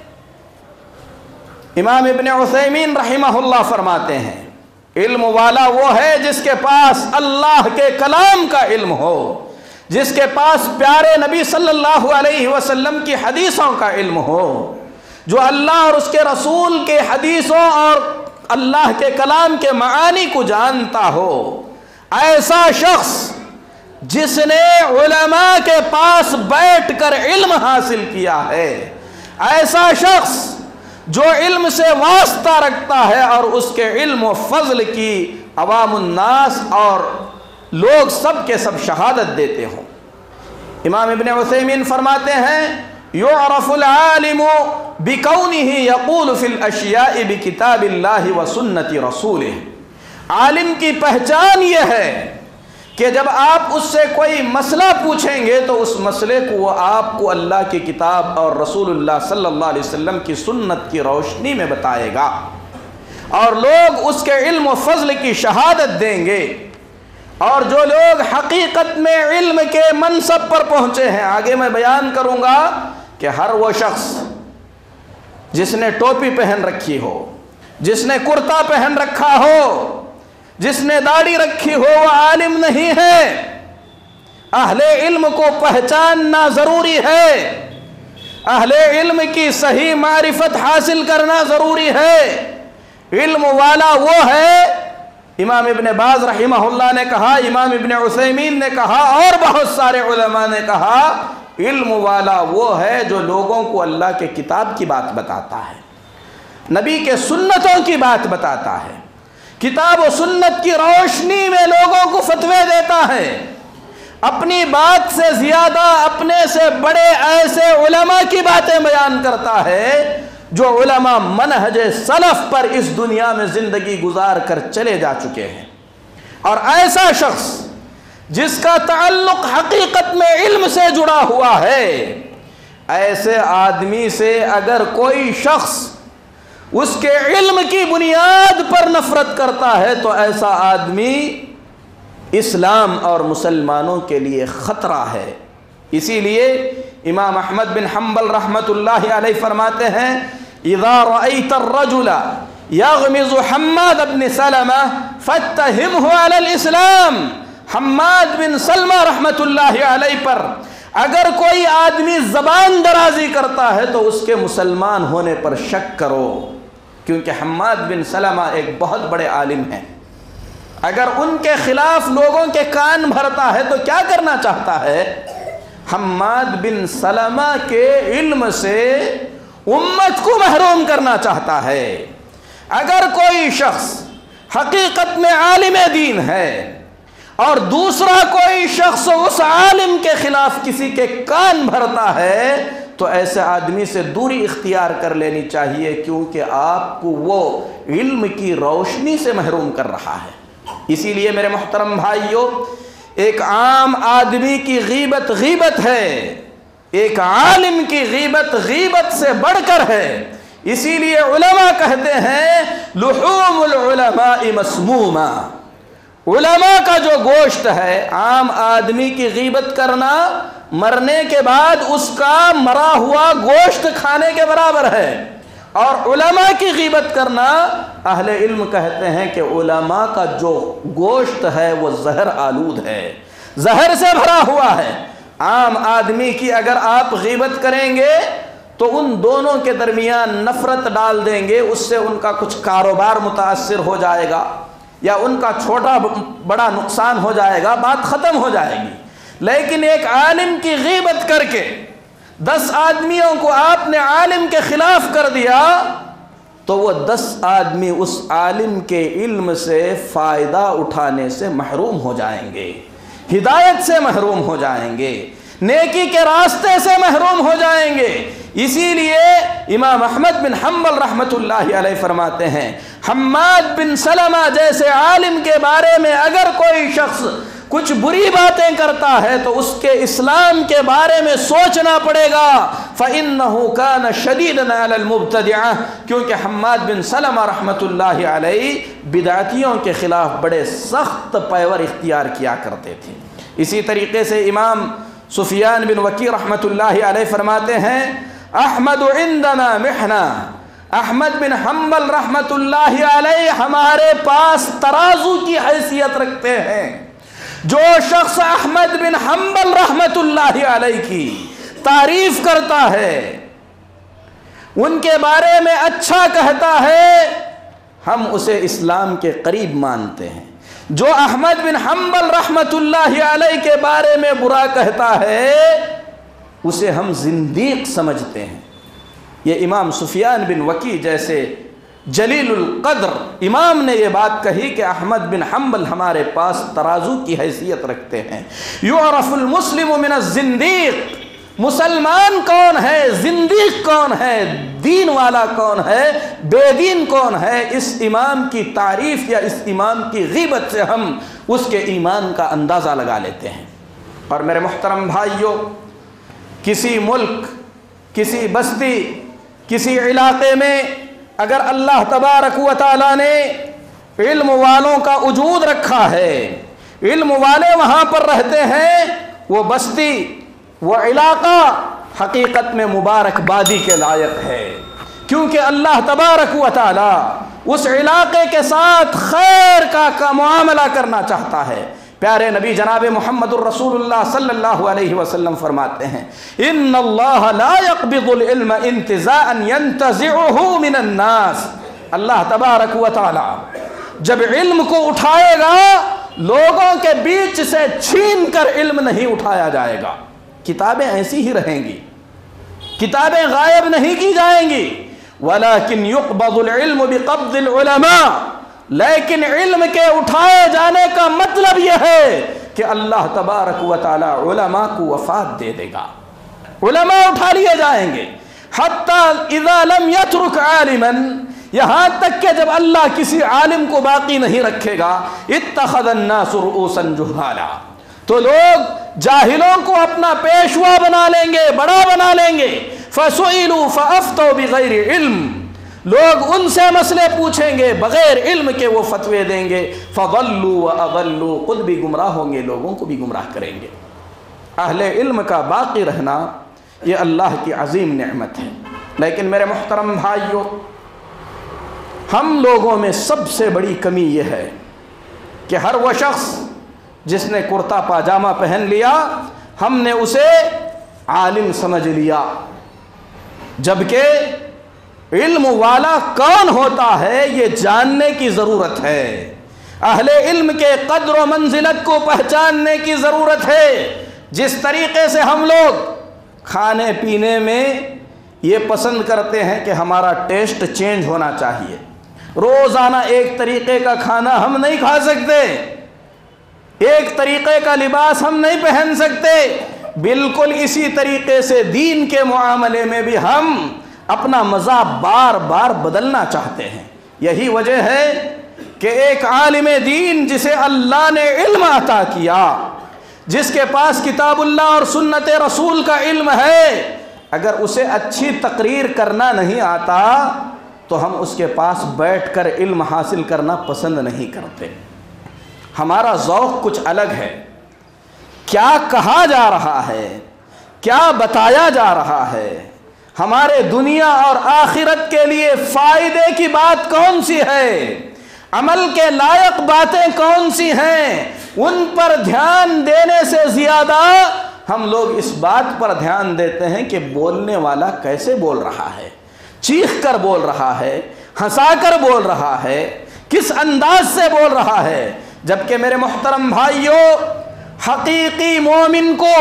امام ابن عثیمین رحمہ اللہ فرماتے ہیں، علم والا وہ ہے جس کے پاس اللہ کے کلام کا علم ہو، جس کے پاس پیارے نبی صلی اللہ علیہ وسلم کی حدیثوں کا علم ہو، جو اللہ اور اس کے رسول کے حدیثوں اور اللہ کے کلام کے معانی کو جانتا ہو۔ ایسا شخص جس نے علماء کے پاس بیٹھ کر علم حاصل کیا ہے، ایسا شخص جو علم سے واسطہ رکھتا ہے اور اس کے علم و فضل کی عوام الناس اور لوگ سب کے سب شہادت دیتے ہوں۔ امام ابن عثیمین فرماتے ہیں، یعرف العالم بکونہ یقول فی الاشیاء بکتاب اللہ و سنت رسولہ۔ عالم کی پہچان یہ ہے کہ جب آپ اس سے کوئی مسئلہ پوچھیں گے تو اس مسئلے کو وہ آپ کو اللہ کی کتاب اور رسول اللہ صلی اللہ علیہ وسلم کی سنت کی روشنی میں بتائے گا، اور لوگ اس کے علم و فضل کی شہادت دیں گے۔ اور جو لوگ حقیقت میں علم کے منصب پر پہنچے ہیں، آگے میں بیان کروں گا کہ ہر وہ شخص جس نے ٹوپی پہن رکھی ہو، جس نے کرتا پہن رکھا ہو، جس نے داڑھی رکھی ہو، وہ عالم نہیں ہے۔ اہل علم کو پہچاننا ضروری ہے، اہل علم کی صحیح معرفت حاصل کرنا ضروری ہے۔ علم والا وہ ہے، امام ابن باز رحمہ اللہ نے کہا، امام ابن عثیمین نے کہا، اور بہت سارے علماء نے کہا، علم والا وہ ہے جو لوگوں کو اللہ کے کتاب کی بات بتاتا ہے، نبی کے سنتوں کی بات بتاتا ہے، کتاب و سنت کی روشنی میں لوگوں کو فتوے دیتا ہے۔ اپنی بات سے زیادہ اپنے سے بڑے ایسے علماء کی باتیں بیان کرتا ہے جو علماء منہج سلف پر اس دنیا میں زندگی گزار کر چلے جا چکے ہیں۔ اور ایسا شخص جس کا تعلق حقیقت میں علم سے جڑا ہوا ہے، ایسے آدمی سے اگر کوئی شخص اس کے علم کی بنیاد پر نفرت کرتا ہے تو ایسا آدمی اسلام اور مسلمانوں کے لیے خطرہ ہے۔ اسی لیے امام احمد بن حنبل رحمۃ اللہ علیہ فرماتے ہیں، اذا رأيت الرجل يغمز حماد بن سلمہ فاتهمه على الاسلام۔ حماد بن سلمہ رحمۃ اللہ علیہ پر اگر کوئی آدمی زبان درازی کرتا ہے تو اس کے مسلمان ہونے پر شک کرو، کیونکہ حماد بن سلمہ ایک بہت بڑے عالم ہیں۔ اگر ان کے خلاف لوگوں کے کان بھرتا ہے تو کیا کرنا چاہتا ہے؟ حماد بن سلمہ کے علم سے امت کو محروم کرنا چاہتا ہے۔ اگر کوئی شخص حقیقت میں عالم دین ہے اور دوسرا کوئی شخص اس عالم کے خلاف کسی کے کان بھرتا ہے تو ایسے آدمی سے دوری اختیار کر لینی چاہیے، کیونکہ آپ کو وہ علم کی روشنی سے محروم کر رہا ہے۔ اسی لیے میرے محترم بھائیوں، ایک عام آدمی کی غیبت غیبت ہے، ایک عالم کی غیبت غیبت سے بڑھ کر ہے۔ اسی لیے علماء کہتے ہیں لحوم العلماء مسمومہ، علماء کا جو گوشت ہے، عام آدمی کی غیبت کرنا مرنے کے بعد اس کا مرا ہوا گوشت کھانے کے برابر ہے، اور علماء کی غیبت کرنا، اہل علم کہتے ہیں کہ علماء کا جو گوشت ہے وہ زہر آلود ہے، زہر سے بھرا ہوا ہے۔ عام آدمی کی اگر آپ غیبت کریں گے تو ان دونوں کے درمیان نفرت ڈال دیں گے، اس سے ان کا کچھ کاروبار متاثر ہو جائے گا یا ان کا چھوٹا بڑا نقصان ہو جائے گا، بات ختم ہو جائے گی۔ لیکن ایک عالم کی غیبت کر کے 10 آدمیوں کو آپ نے عالم کے خلاف کر دیا تو وہ 10 آدمی اس عالم کے علم سے فائدہ اٹھانے سے محروم ہو جائیں گے، ہدایت سے محروم ہو جائیں گے، نیکی کے راستے سے محروم ہو جائیں گے۔ اسی لیے امام احمد بن حنبل رحمۃ اللہ علیہ فرماتے ہیں، حماد بن سلمہ جیسے عالم کے بارے میں اگر کوئی شخص کچھ بری باتیں کرتا ہے تو اس کے اسلام کے بارے میں سوچنا پڑے گا، فَإِنَّهُ كَانَ شَدِيدًا عَلَى الْمُبْتَدِعَةِ، کیونکہ حماد بن سلمہ رحمۃ اللہ علیہ بدعتیوں کے خلاف بڑے سخت پیور اختیار کیا کرتے تھے۔ اسی طریقے سے امام سفیان بن وکیع رحمۃ اللہ علیہ فرماتے ہیں، احمد عندنا محنہ، احمد بن حنبل رحمۃ اللہ علیہ ہمارے پاس ترازو کی حیثیت رکھتے ہیں۔ جو شخص احمد بن حنبل رحمۃ اللہ علیہ کی تعریف کرتا ہے، ان کے بارے میں اچھا کہتا ہے، ہم اسے اسلام کے قریب مانتے ہیں۔ جو احمد بن حنبل رحمۃ اللہ علیہ کے بارے میں برا کہتا ہے اسے ہم زندیق سمجھتے ہیں۔ یہ امام سفیان بن وکیع جیسے جلیل القدر امام نے یہ بات کہی کہ احمد بن حنبل ہمارے پاس ترازو کی حیثیت رکھتے ہیں۔ یعرف المسلم من الزندیق، مسلمان کون ہے، زندیق کون ہے، دین والا کون ہے، بے دین کون ہے، اس امام کی تعریف یا اس امام کی غیبت سے ہم اس کے ایمان کا اندازہ لگا لیتے ہیں۔ اور میرے محترم بھائیوں، کسی ملک، کسی بستی، کسی علاقے میں اگر اللہ تبارک و تعالیٰ نے علم والوں کا وجود رکھا ہے، علم والے وہاں پر رہتے ہیں، وہ بستی، وہ علاقہ حقیقت میں مبارک بادی کے لائق ہے، کیونکہ اللہ تبارک و تعالی اس علاقے کے ساتھ خیر کا معاملہ کرنا چاہتا ہے۔ پیارے نبی جناب محمد الرسول اللہ صلی اللہ علیہ وسلم فرماتے ہیں ان اللہ لا يقبض العلم انتزاعا ينتزعه من الناس، اللہ تبارک و تعالی جب علم کو اٹھائے گا لوگوں کے بیچ سے چھین کر علم نہیں اٹھایا جائے گا۔ کتابیں ایسی ہی رہیں گی، کتابیں غائب نہیں کی جائیں گی، ولیکن یقبض العلم بقبض العلماء، لیکن علم کے اٹھائے جانے کا مطلب یہ ہے کہ اللہ تبارک و تعالی علماء کو وفات دے دے گا، علماء اٹھا لیے جائیں گے۔ حتی اذا لم یترک عالما، یہاں تک کہ جب اللہ کسی عالم کو باقی نہیں رکھے گا، اتخذ الناس رؤوسا جہالا، تو لوگ جاہلوں کو اپنا پیشوا بنا لیں گے، بڑا بنا لیں گے۔ فسئلوا فافتوا بغیر علم، لوگ ان سے مسئلے پوچھیں گے بغیر علم کے وہ فتوے دیں گے۔ فضلوا واضلوا، خود بھی گمراہ ہوں گے، لوگوں کو بھی گمراہ کریں گے۔ اہل علم کا باقی رہنا یہ اللہ کی عظیم نعمت ہے۔ لیکن میرے محترم بھائیوں، ہم لوگوں میں سب سے بڑی کمی یہ ہے کہ ہر وہ شخص جس نے کرتا پاجامہ پہن لیا ہم نے اسے عالم سمجھ لیا، جبکہ علم والا کون ہوتا ہے یہ جاننے کی ضرورت ہے، اہل علم کے قدر و منزلت کو پہچاننے کی ضرورت ہے۔ جس طریقے سے ہم لوگ کھانے پینے میں یہ پسند کرتے ہیں کہ ہمارا ٹیسٹ چینج ہونا چاہیے، روزانہ ایک طریقے کا کھانا ہم نہیں کھا سکتے، ایک طریقے کا لباس ہم نہیں پہن سکتے، بالکل اسی طریقے سے دین کے معاملے میں بھی ہم اپنا مزہ بار بار بدلنا چاہتے ہیں۔ یہی وجہ ہے کہ ایک عالم دین جسے اللہ نے علم عطا کیا، جس کے پاس کتاب اللہ اور سنت رسول کا علم ہے، اگر اسے اچھی تقریر کرنا نہیں آتا تو ہم اس کے پاس بیٹھ کر علم حاصل کرنا پسند نہیں کرتے۔ ہمارا ذوق کچھ الگ ہے، کیا کہا جا رہا ہے، کیا بتایا جا رہا ہے، ہمارے دنیا اور آخرت کے لیے فائدے کی بات کون سی ہے، عمل کے لائق باتیں کون سی ہیں، ان پر دھیان دینے سے زیادہ ہم لوگ اس بات پر دھیان دیتے ہیں کہ بولنے والا کیسے بول رہا ہے، چیخ کر بول رہا ہے، ہنسا کر بول رہا ہے، کس انداز سے بول رہا ہے۔ جبکہ میرے محترم بھائیوں، حقیقی مومن کو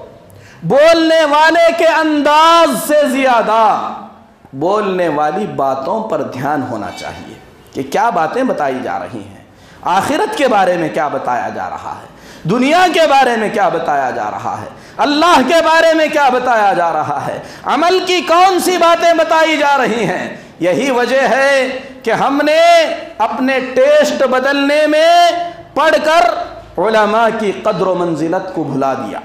بولنے والے کے انداز سے زیادہ بولنے والی باتوں پر دھیان ہونا چاہیے کہ کیا باتیں بتائی جا رہی ہیں، آخرت کے بارے میں کیا بتایا جا رہا ہے، دنیا کے بارے میں کیا بتایا جا رہا ہے، اللہ کے بارے میں کیا بتایا جا رہا ہے، عمل کی کون سی باتیں بتائی جا رہی ہیں۔ یہی وجہ ہے کہ ہم نے اپنے ٹیسٹ بدلنے میں پڑھ کر علماء کی قدر و منزلت کو بھلا دیا۔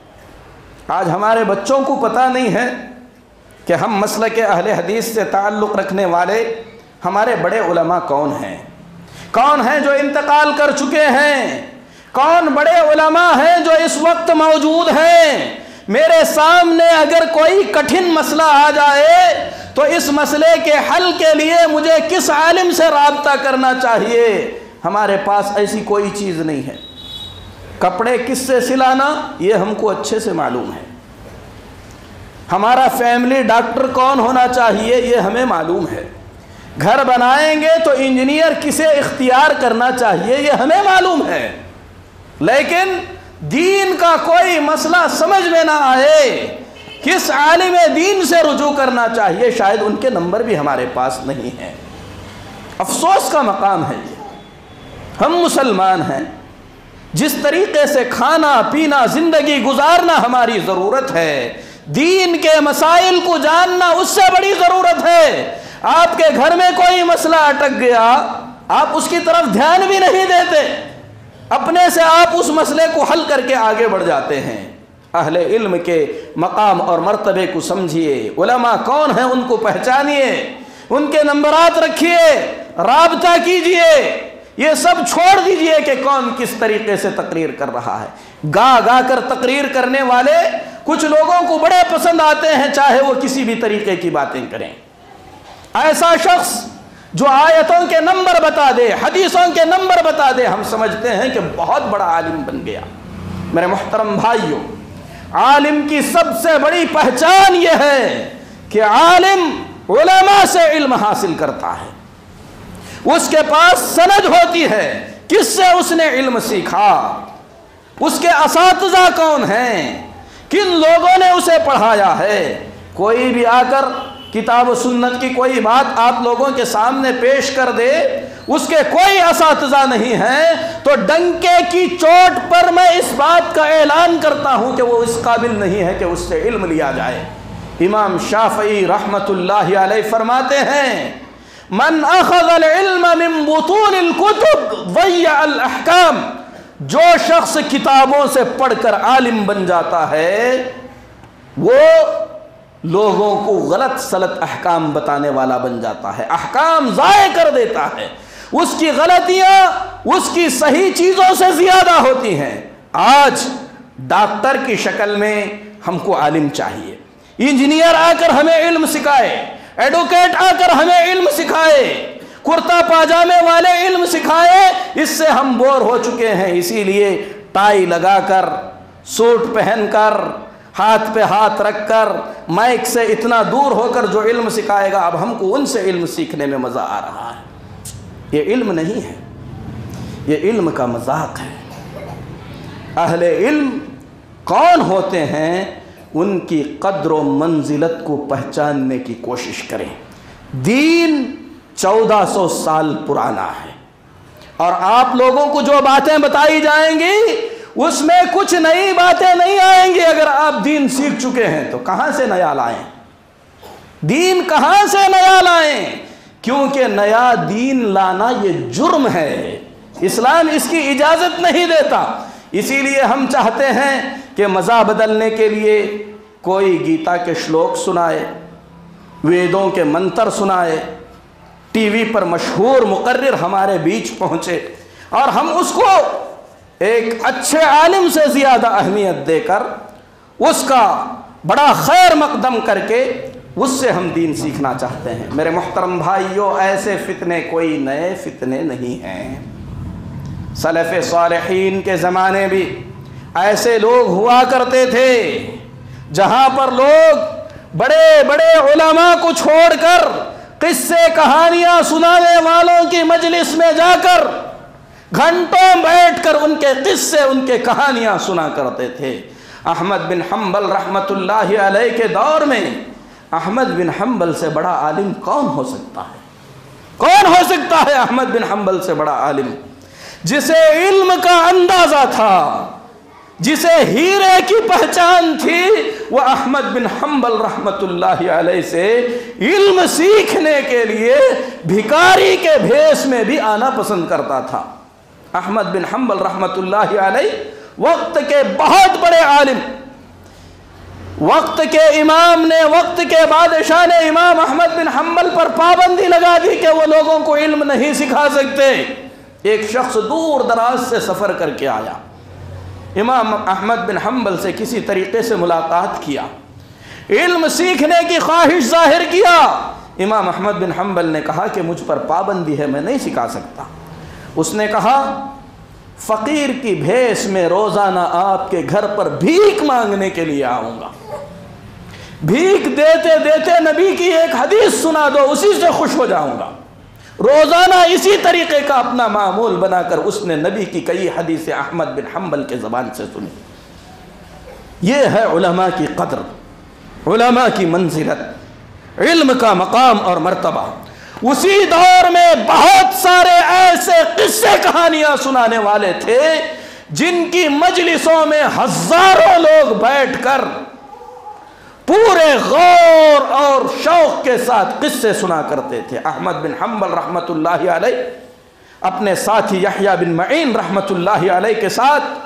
آج ہمارے بچوں کو پتہ نہیں ہے کہ ہم مسلک اہل حدیث سے تعلق رکھنے والے ہمارے بڑے علماء کون ہیں، کون ہیں جو انتقال کر چکے ہیں، کون بڑے علماء ہیں جو اس وقت موجود ہیں۔ میرے سامنے اگر کوئی کٹھن مسئلہ آ جائے تو اس مسئلے کے حل کے لیے مجھے کس عالم سے رابطہ کرنا چاہیے، ہمارے پاس ایسی کوئی چیز نہیں ہے۔ کپڑے کس سے سلانا یہ ہم کو اچھے سے معلوم ہے، ہمارا فیملی ڈاکٹر کون ہونا چاہیے یہ ہمیں معلوم ہے، گھر بنائیں گے تو انجینئر کسے اختیار کرنا چاہیے یہ ہمیں معلوم ہے، لیکن دین کا کوئی مسئلہ سمجھ میں نہ آئے، کس عالم دین سے رجوع کرنا چاہیے، شاید ان کے نمبر بھی ہمارے پاس نہیں ہیں۔ افسوس کا مقام ہے یہ۔ ہم مسلمان ہیں، جس طریقے سے کھانا پینا زندگی گزارنا ہماری ضرورت ہے، دین کے مسائل کو جاننا اس سے بڑی ضرورت ہے۔ آپ کے گھر میں کوئی مسئلہ اٹک گیا، آپ اس کی طرف دھیان بھی نہیں دیتے، اپنے سے آپ اس مسئلے کو حل کر کے آگے بڑھ جاتے ہیں۔ اہل علم کے مقام اور مرتبے کو سمجھیے، علماء کون ہیں ان کو پہچانیے، ان کے نمبرات رکھیے، رابطہ کیجئے، یہ سب چھوڑ دیجئے کہ کون کس طریقے سے تقریر کر رہا ہے۔ گا گا کر تقریر کرنے والے کچھ لوگوں کو بڑے پسند آتے ہیں، چاہے وہ کسی بھی طریقے کی باتیں کریں۔ ایسا شخص جو آیتوں کے نمبر بتا دے، حدیثوں کے نمبر بتا دے، ہم سمجھتے ہیں کہ بہت بڑا عالم بن گیا۔ میرے محترم بھائیوں، عالم کی سب سے بڑی پہچان یہ ہے کہ عالم علماء سے علم حاصل کرتا ہے، اس کے پاس سند ہوتی ہے کس سے اس نے علم سیکھا، اس کے اساتذہ کون ہیں، کن لوگوں نے اسے پڑھایا ہے۔ کوئی بھی آ کر کتاب و سنت کی کوئی بات آپ لوگوں کے سامنے پیش کر دے، اس کے کوئی اساتذہ نہیں ہیں، تو ڈنکے کی چوٹ پر میں اس بات کا اعلان کرتا ہوں کہ وہ اس قابل نہیں ہے کہ اس سے علم لیا جائے۔ امام شافعی رحمت اللہ علیہ فرماتے ہیں من اخذ العلم من بطون الكتب ضيع الاحکام، جو شخص کتابوں سے پڑھ کر عالم بن جاتا ہے وہ لوگوں کو غلط سلط احکام بتانے والا بن جاتا ہے، احکام ضائع کر دیتا ہے، اس کی غلطیاں اس کی صحیح چیزوں سے زیادہ ہوتی ہیں۔ آج ڈاکٹر کی شکل میں ہم کو عالم چاہیے، انجینئر آ کر ہمیں علم سکھائے، ایڈوکیٹ آ کر ہمیں علم سکھائے، کرتا پاجامے والے علم سکھائے، اس سے ہم بور ہو چکے ہیں۔ اسی لیے ٹائی لگا کر، سوٹ پہن کر، ہاتھ پہ ہاتھ رکھ کر، مائک سے اتنا دور ہو کر جو علم سکھائے گا، اب ہم کو ان سے علم سیکھنے میں مزہ آ رہا ہے۔ یہ علم نہیں ہے، یہ علم کا مذاق ہے۔ اہل علم کون ہوتے ہیں؟ ان کی قدر و منزلت کو پہچاننے کی کوشش کریں۔ دین 1400 سال پرانا ہے، اور آپ لوگوں کو جو باتیں بتائی جائیں گی اس میں کچھ نئی باتیں نہیں آئیں گی۔ اگر آپ دین سیکھ چکے ہیں تو کہاں سے نیا لائیں؟ دین کہاں سے نیا لائیں؟ کیونکہ نیا دین لانا یہ جرم ہے، اسلام اس کی اجازت نہیں دیتا۔ اسی لیے ہم چاہتے ہیں کہ مزہ بدلنے کے لیے کوئی گیتا کے شلوک سنائے، ویدوں کے منتر سنائے، ٹی وی پر مشہور مقرر ہمارے بیچ پہنچے، اور ہم اس کو ایک اچھے عالم سے زیادہ اہمیت دے کر، اس کا بڑا خیر مقدم کر کے اس سے ہم دین سیکھنا چاہتے ہیں۔ میرے محترم بھائیوں، ایسے فتنے کوئی نئے فتنے نہیں ہیں۔ سلف صالحین کے زمانے بھی ایسے لوگ ہوا کرتے تھے جہاں پر لوگ بڑے بڑے علماء کو چھوڑ کر قصے کہانیاں سنانے والوں کی مجلس میں جا کر گھنٹوں بیٹھ کر ان کے قصے، ان کے کہانیاں سنا کرتے تھے۔ احمد بن حنبل رحمت اللہ علیہ کے دور میں احمد بن حنبل سے بڑا عالم کون ہو سکتا ہے؟ کون ہو سکتا ہے احمد بن حنبل سے بڑا عالم؟ جسے علم کا اندازہ تھا، جسے ہیرے کی پہچان تھی، وہ احمد بن حنبل رحمت اللہ علیہ سے علم سیکھنے کے لیے بھکاری کے بھیس میں بھی آنا پسند کرتا تھا۔ احمد بن حنبل رحمت اللہ علیہ وقت کے بہت بڑے عالم، وقت کے امام نے، وقت کے بادشاہ نے امام احمد بن حنبل پر پابندی لگا دی کہ وہ لوگوں کو علم نہیں سکھا سکتے۔ ایک شخص دور دراز سے سفر کر کے آیا، امام احمد بن حنبل سے کسی طریقے سے ملاقات کیا، علم سیکھنے کی خواہش ظاہر کیا۔ امام احمد بن حنبل نے کہا کہ مجھ پر پابندی ہے، میں نہیں سکھا سکتا۔ اس نے کہا فقیر کی بھیس میں روزانہ آپ کے گھر پر بھیک مانگنے کے لیے آؤں گا، بھیک دیتے دیتے نبی کی ایک حدیث سنا دو، اسی سے خوش ہو جاؤں گا۔ روزانہ اسی طریقے کا اپنا معمول بنا کر اس نے نبی کی کئی حدیثیں احمد بن حنبل کے زبان سے سنی۔ یہ ہے علماء کی قدر، علماء کی منزلت، علم کا مقام اور مرتبہ۔ اسی دور میں بہت سارے ایسے قصے کہانیاں سنانے والے تھے جن کی مجلسوں میں ہزاروں لوگ بیٹھ کر پورے غور اور شوق کے ساتھ قصے سنا کرتے تھے۔ احمد بن حنبل رحمت اللہ علیہ اپنے ساتھی یحییٰ بن معین رحمت اللہ علیہ کے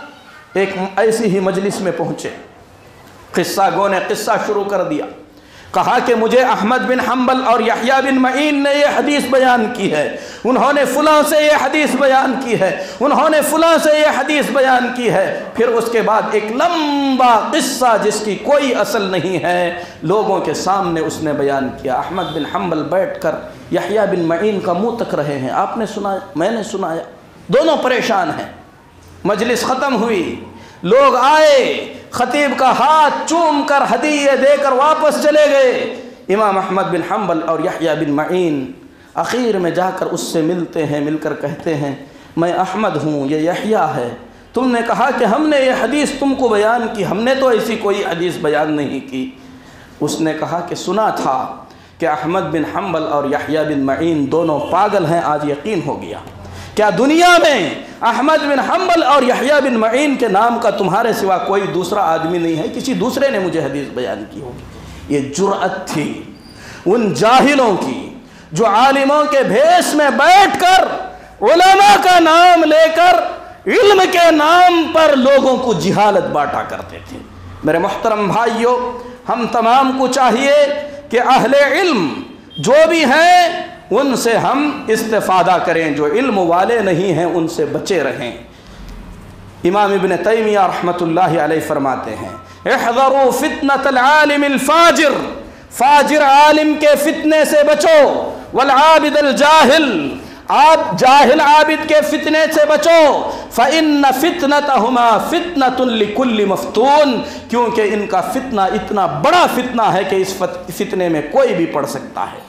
ساتھ ایک ایسی ہی مجلس میں پہنچے، قصہ گو نے قصہ شروع کر دیا۔ کہا کہ مجھے احمد بن حنبل اور یحییٰ بن معین نے یہ حدیث بیان کی ہے، انہوں نے فلاں سے یہ حدیث بیان کی ہے، انہوں نے فلاں سے یہ حدیث بیان کی ہے۔ پھر اس کے بعد ایک لمبا قصہ جس کی کوئی اصل نہیں ہے لوگوں کے سامنے اس نے بیان کیا۔ احمد بن حنبل بیٹھ کر یحییٰ بن معین کا منہ تک رہے ہیں، آپ نے سنایا، میں نے سنایا، دونوں پریشان ہیں۔ مجلس ختم ہوئی، لوگ آئے، خطیب کا ہاتھ چوم کر ہدیے دے کر واپس چلے گئے۔ امام احمد بن حنبل اور یحییٰ بن معین اخیر میں جا کر اس سے ملتے ہیں، مل کر کہتے ہیں میں احمد ہوں، یہ یحییٰ ہے، تم نے کہا کہ ہم نے یہ حدیث تم کو بیان کی، ہم نے تو ایسی کوئی حدیث بیان نہیں کی۔ اس نے کہا کہ سنا تھا کہ احمد بن حنبل اور یحییٰ بن معین دونوں پاگل ہیں، آج یقین ہو گیا۔ کیا دنیا میں احمد بن حنبل اور یحییٰ بن معین کے نام کا تمہارے سوا کوئی دوسرا آدمی نہیں ہے؟ کسی دوسرے نے مجھے حدیث بیان کی ہوگی۔ یہ جرأت تھی ان جاہلوں کی جو عالموں کے بھیس میں بیٹھ کر علماء کا نام لے کر علم کے نام پر لوگوں کو جہالت بانٹا کرتے تھے۔ میرے محترم بھائیوں، ہم تمام کو چاہیے کہ اہل علم جو بھی ہیں ان سے ہم استفادہ کریں، جو علم والے نہیں ہیں ان سے بچے رہیں۔ امام ابن تیمیہ رحمۃ اللہ علیہ فرماتے ہیں احذروا فتنة العالم الفاجر، فاجر عالم کے فتنے سے بچو، والعابد الجاہل، آپ جاہل عابد کے فتنے سے بچو، فإن فتنتهما فتنة لكل مفتون، کیونکہ ان کا فتنہ اتنا بڑا فتنہ ہے کہ اس فتنے میں کوئی بھی پڑ سکتا ہے۔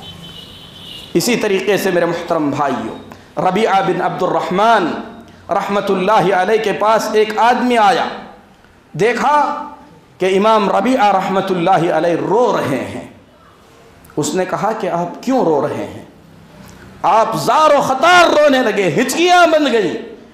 اسی طریقے سے میرے محترم بھائیوں، ربیعہ بن عبد الرحمن رحمۃ اللہ علیہ کے پاس ایک آدمی آیا، دیکھا کہ امام ربیعہ رحمۃ اللہ علیہ رو رہے ہیں۔ اس نے کہا کہ آپ کیوں رو رہے ہیں؟ آپ زار و خطار رونے لگے، ہچکیاں بن گئیں۔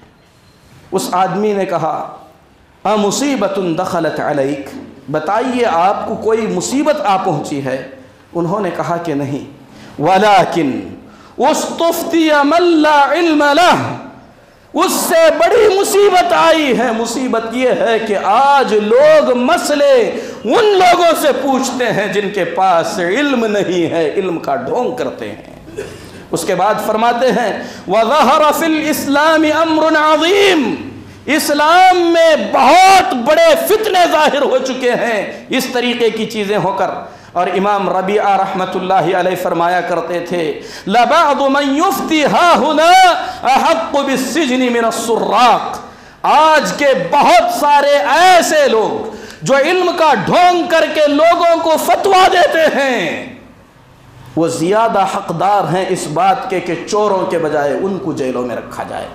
اس آدمی نے کہا امصیبۃ دخلت علیک، بتائیے آپ کو کوئی مصیبت آ پہنچی ہے؟ انہوں نے کہا کہ نہیں، ولیکن استفتی من لا علم لہ، اس سے بڑی مصیبت آئی ہے۔ مصیبت یہ ہے کہ آج لوگ مسئلے ان لوگوں سے پوچھتے ہیں جن کے پاس علم نہیں ہے، علم کا ڈھونگ کرتے ہیں۔ اس کے بعد فرماتے ہیں وَظَهَرَ فِي الْإِسْلَامِ أَمْرٌ عَظِيمٌ، اسلام میں بہت بڑے فتنے ظاہر ہو چکے ہیں اس طریقے کی چیزیں ہو کر۔ اور امام ربیعہ رحمۃ اللہ علیہ فرمایا کرتے تھے لَبَعْضُ مَنْ يُفْتِي هَا هُنَا أَحَقُّ بِالسِّجْنِ مِنَ السُّرَّاقِ، آج کے بہت سارے ایسے لوگ جو علم کا ڈھونگ کر کے لوگوں کو فتویٰ دیتے ہیں، وہ زیادہ حقدار ہیں اس بات کے کہ چوروں کے بجائے ان کو جیلوں میں رکھا جائے۔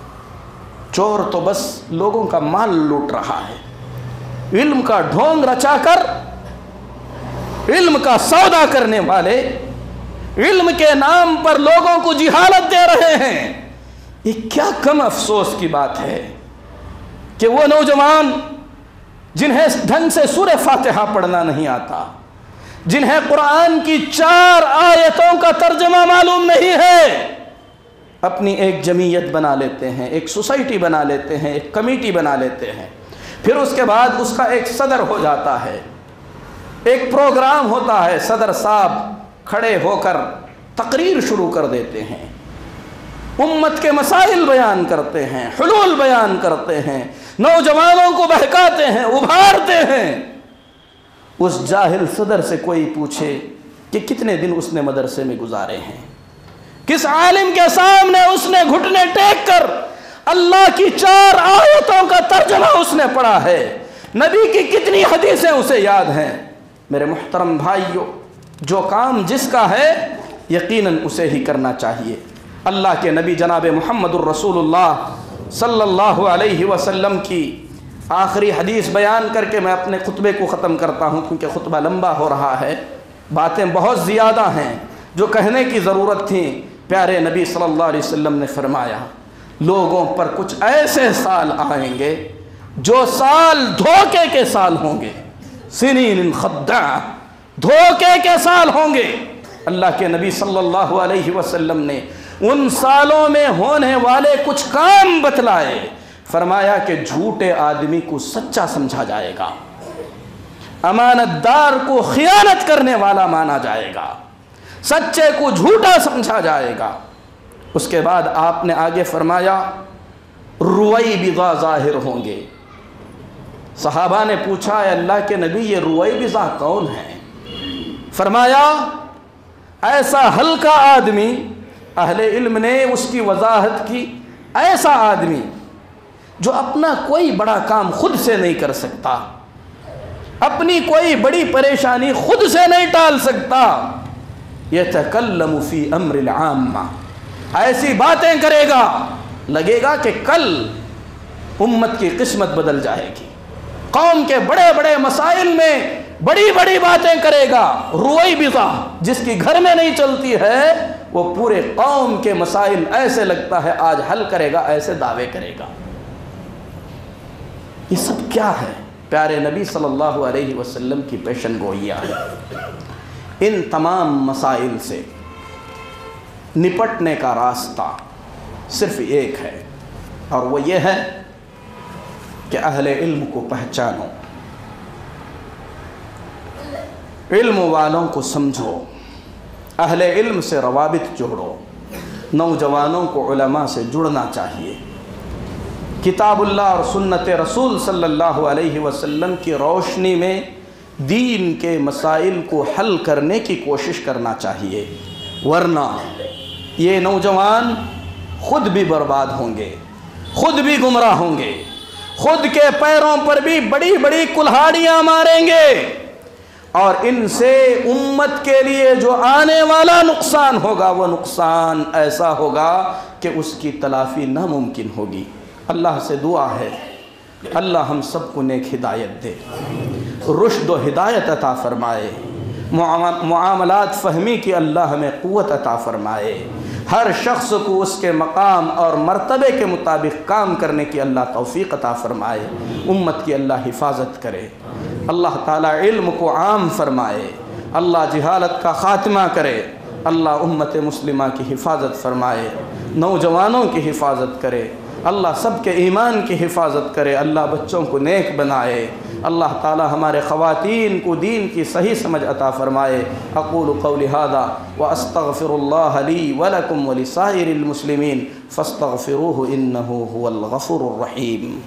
چور تو بس لوگوں کا مال لوٹ رہا ہے، علم کا ڈھونگ رچا کر علم کا سودا کرنے والے علم کے نام پر لوگوں کو جہالت دے رہے ہیں۔ یہ کیا کم افسوس کی بات ہے کہ وہ نوجوان جنہیں ڈھنگ سے سورہ فاتحہ پڑھنا نہیں آتا، جنہیں قرآن کی 4 آیتوں کا ترجمہ معلوم نہیں ہے، اپنی ایک جمعیت بنا لیتے ہیں، ایک سوسائٹی بنا لیتے ہیں، ایک کمیٹی بنا لیتے ہیں، پھر اس کے بعد اس کا ایک صدر ہو جاتا ہے، ایک پروگرام ہوتا ہے، صدر صاحب کھڑے ہو کر تقریر شروع کر دیتے ہیں، امت کے مسائل بیان کرتے ہیں، حلول بیان کرتے ہیں، نوجوانوں کو بہکاتے ہیں، ابھارتے ہیں۔ اس جاہل صدر سے کوئی پوچھے کہ کتنے دن اس نے مدرسے میں گزارے ہیں، کس عالم کے سامنے اس نے گھٹنے ٹیک کر اللہ کی 4 آیتوں کا ترجمہ اس نے پڑھا ہے، نبی کی کتنی حدیثیں اسے یاد ہیں۔ میرے محترم بھائیوں، جو کام جس کا ہے یقیناً اسے ہی کرنا چاہیے۔ اللہ کے نبی جناب محمد الرسول اللہ صلی اللہ علیہ وسلم کی آخری حدیث بیان کر کے میں اپنے خطبے کو ختم کرتا ہوں، کیونکہ خطبہ لمبا ہو رہا ہے، باتیں بہت زیادہ ہیں جو کہنے کی ضرورت تھی۔ پیارے نبی صلی اللہ علیہ وسلم نے فرمایا لوگوں پر کچھ ایسے سال آئیں گے جو سال دھوکے کے سال ہوں گے، سنین خداع، دھوکے کے سال ہوں گے۔ اللہ کے نبی صلی اللہ علیہ وسلم نے ان سالوں میں ہونے والے کچھ کام بتلائے، فرمایا کہ جھوٹے آدمی کو سچا سمجھا جائے گا، امانت دار کو خیانت کرنے والا مانا جائے گا، سچے کو جھوٹا سمجھا جائے گا۔ اس کے بعد آپ نے آگے فرمایا رویبضہ ظاہر ہوں گے۔ صحابہ نے پوچھا اے اللہ کے نبی یہ رویبضہ کون ہے؟ فرمایا ایسا ہلکا آدمی، اہل علم نے اس کی وضاحت کی، ایسا آدمی جو اپنا کوئی بڑا کام خود سے نہیں کر سکتا، اپنی کوئی بڑی پریشانی خود سے نہیں ٹال سکتا، یتکلم فی امر العامہ، ایسی باتیں کرے گا لگے گا کہ کل امت کی قسمت بدل جائے گی، قوم کے بڑے بڑے مسائل میں بڑی بڑی باتیں کرے گا۔ رویبضہ جس کی گھر میں نہیں چلتی ہے وہ پورے قوم کے مسائل ایسے لگتا ہے آج حل کرے گا، ایسے دعوے کرے گا۔ یہ سب کیا ہے؟ پیارے نبی صلی اللہ علیہ وسلم کی پیشن گوئیاں ہے۔ ان تمام مسائل سے نپٹنے کا راستہ صرف ایک ہے، اور وہ یہ ہے کہ اہل علم کو پہچانو، علم والوں کو سمجھو، اہل علم سے روابط جوڑو۔ نوجوانوں کو علماء سے جڑنا چاہیے، کتاب اللہ اور سنت رسول صلی اللہ علیہ وسلم کی روشنی میں دین کے مسائل کو حل کرنے کی کوشش کرنا چاہیے، ورنہ یہ نوجوان خود بھی برباد ہوں گے، خود بھی گمراہ ہوں گے، خود کے پیروں پر بھی بڑی بڑی کلہاڑیاں ماریں گے، اور ان سے امت کے لیے جو آنے والا نقصان ہوگا وہ نقصان ایسا ہوگا کہ اس کی تلافی ناممکن ہوگی۔ اللہ سے دعا ہے اللہ ہم سب کو نیک ہدایت دے، رشد و ہدایت عطا فرمائے، معاملات فہمی کی اللہ ہمیں قوت عطا فرمائے، ہر شخص کو اس کے مقام اور مرتبے کے مطابق کام کرنے کی اللہ توفیق عطا فرمائے، امت کی اللہ حفاظت کرے، اللہ تعالیٰ علم کو عام فرمائے، اللہ جہالت کا خاتمہ کرے، اللہ امت مسلمہ کی حفاظت فرمائے، نوجوانوں کی حفاظت کرے، اللہ سب کے ایمان کی حفاظت کرے، اللہ بچوں کو نیک بنائے، اللہ تعالی ہمارے خواتین کو دین کی صحیح سمجھ عطا فرمائے۔ اقول قولی ھذا واستغفر اللہ لی ولکم ولسائر المسلمین فاستغفروہ انہ هو الغفور الرحیم۔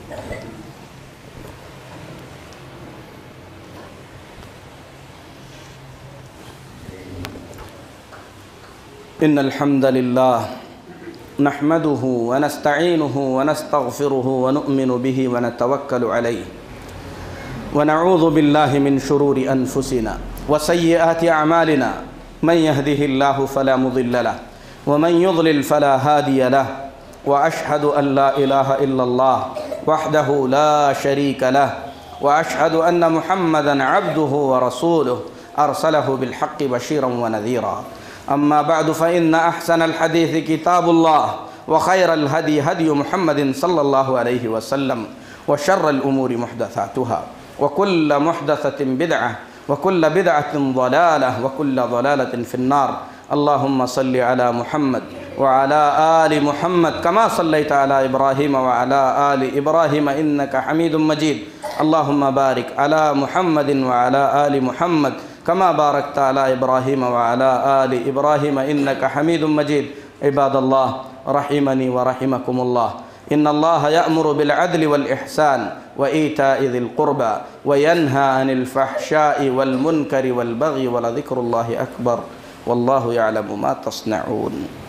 ان الحمد للہ نحمده ونستعینه ونستغفره ونؤمن به ونتوکل علیہ ونعوذ باللہ من شرور انفسنا وسیئات اعمالنا من يهده الله فلا مضل له ومن يضلل فلا هادي له واشهد ان لا اله الا الله وحده لا شريك له واشهد ان محمدا عبده ورسوله ارسله بالحق بشيرا ونذيرا اما بعد فان احسن الحديث كتاب الله وخير الهدي هدي محمد صلى الله عليه وسلم وشر الامور محدثاتها وكل محدثة بدعة وكل بدعة ضلالة وكل ضلالة في النار اللهم صل على محمد وعلى آل محمد كما صليت على إبراهيم وعلى آل إبراهيم إنك حميد مجيد اللهم بارك على محمد وعلى آل محمد كما باركت على إبراهيم وعلى آل إبراهيم إنك حميد مجيد عباد الله رحمني ورحمكم الله إن الله يأمر بالعدل والإحسان وإيتاء ذي القربى وينهى عن الفحشاء والمنكر والبغي ولذكر الله أكبر والله يعلم ما تصنعون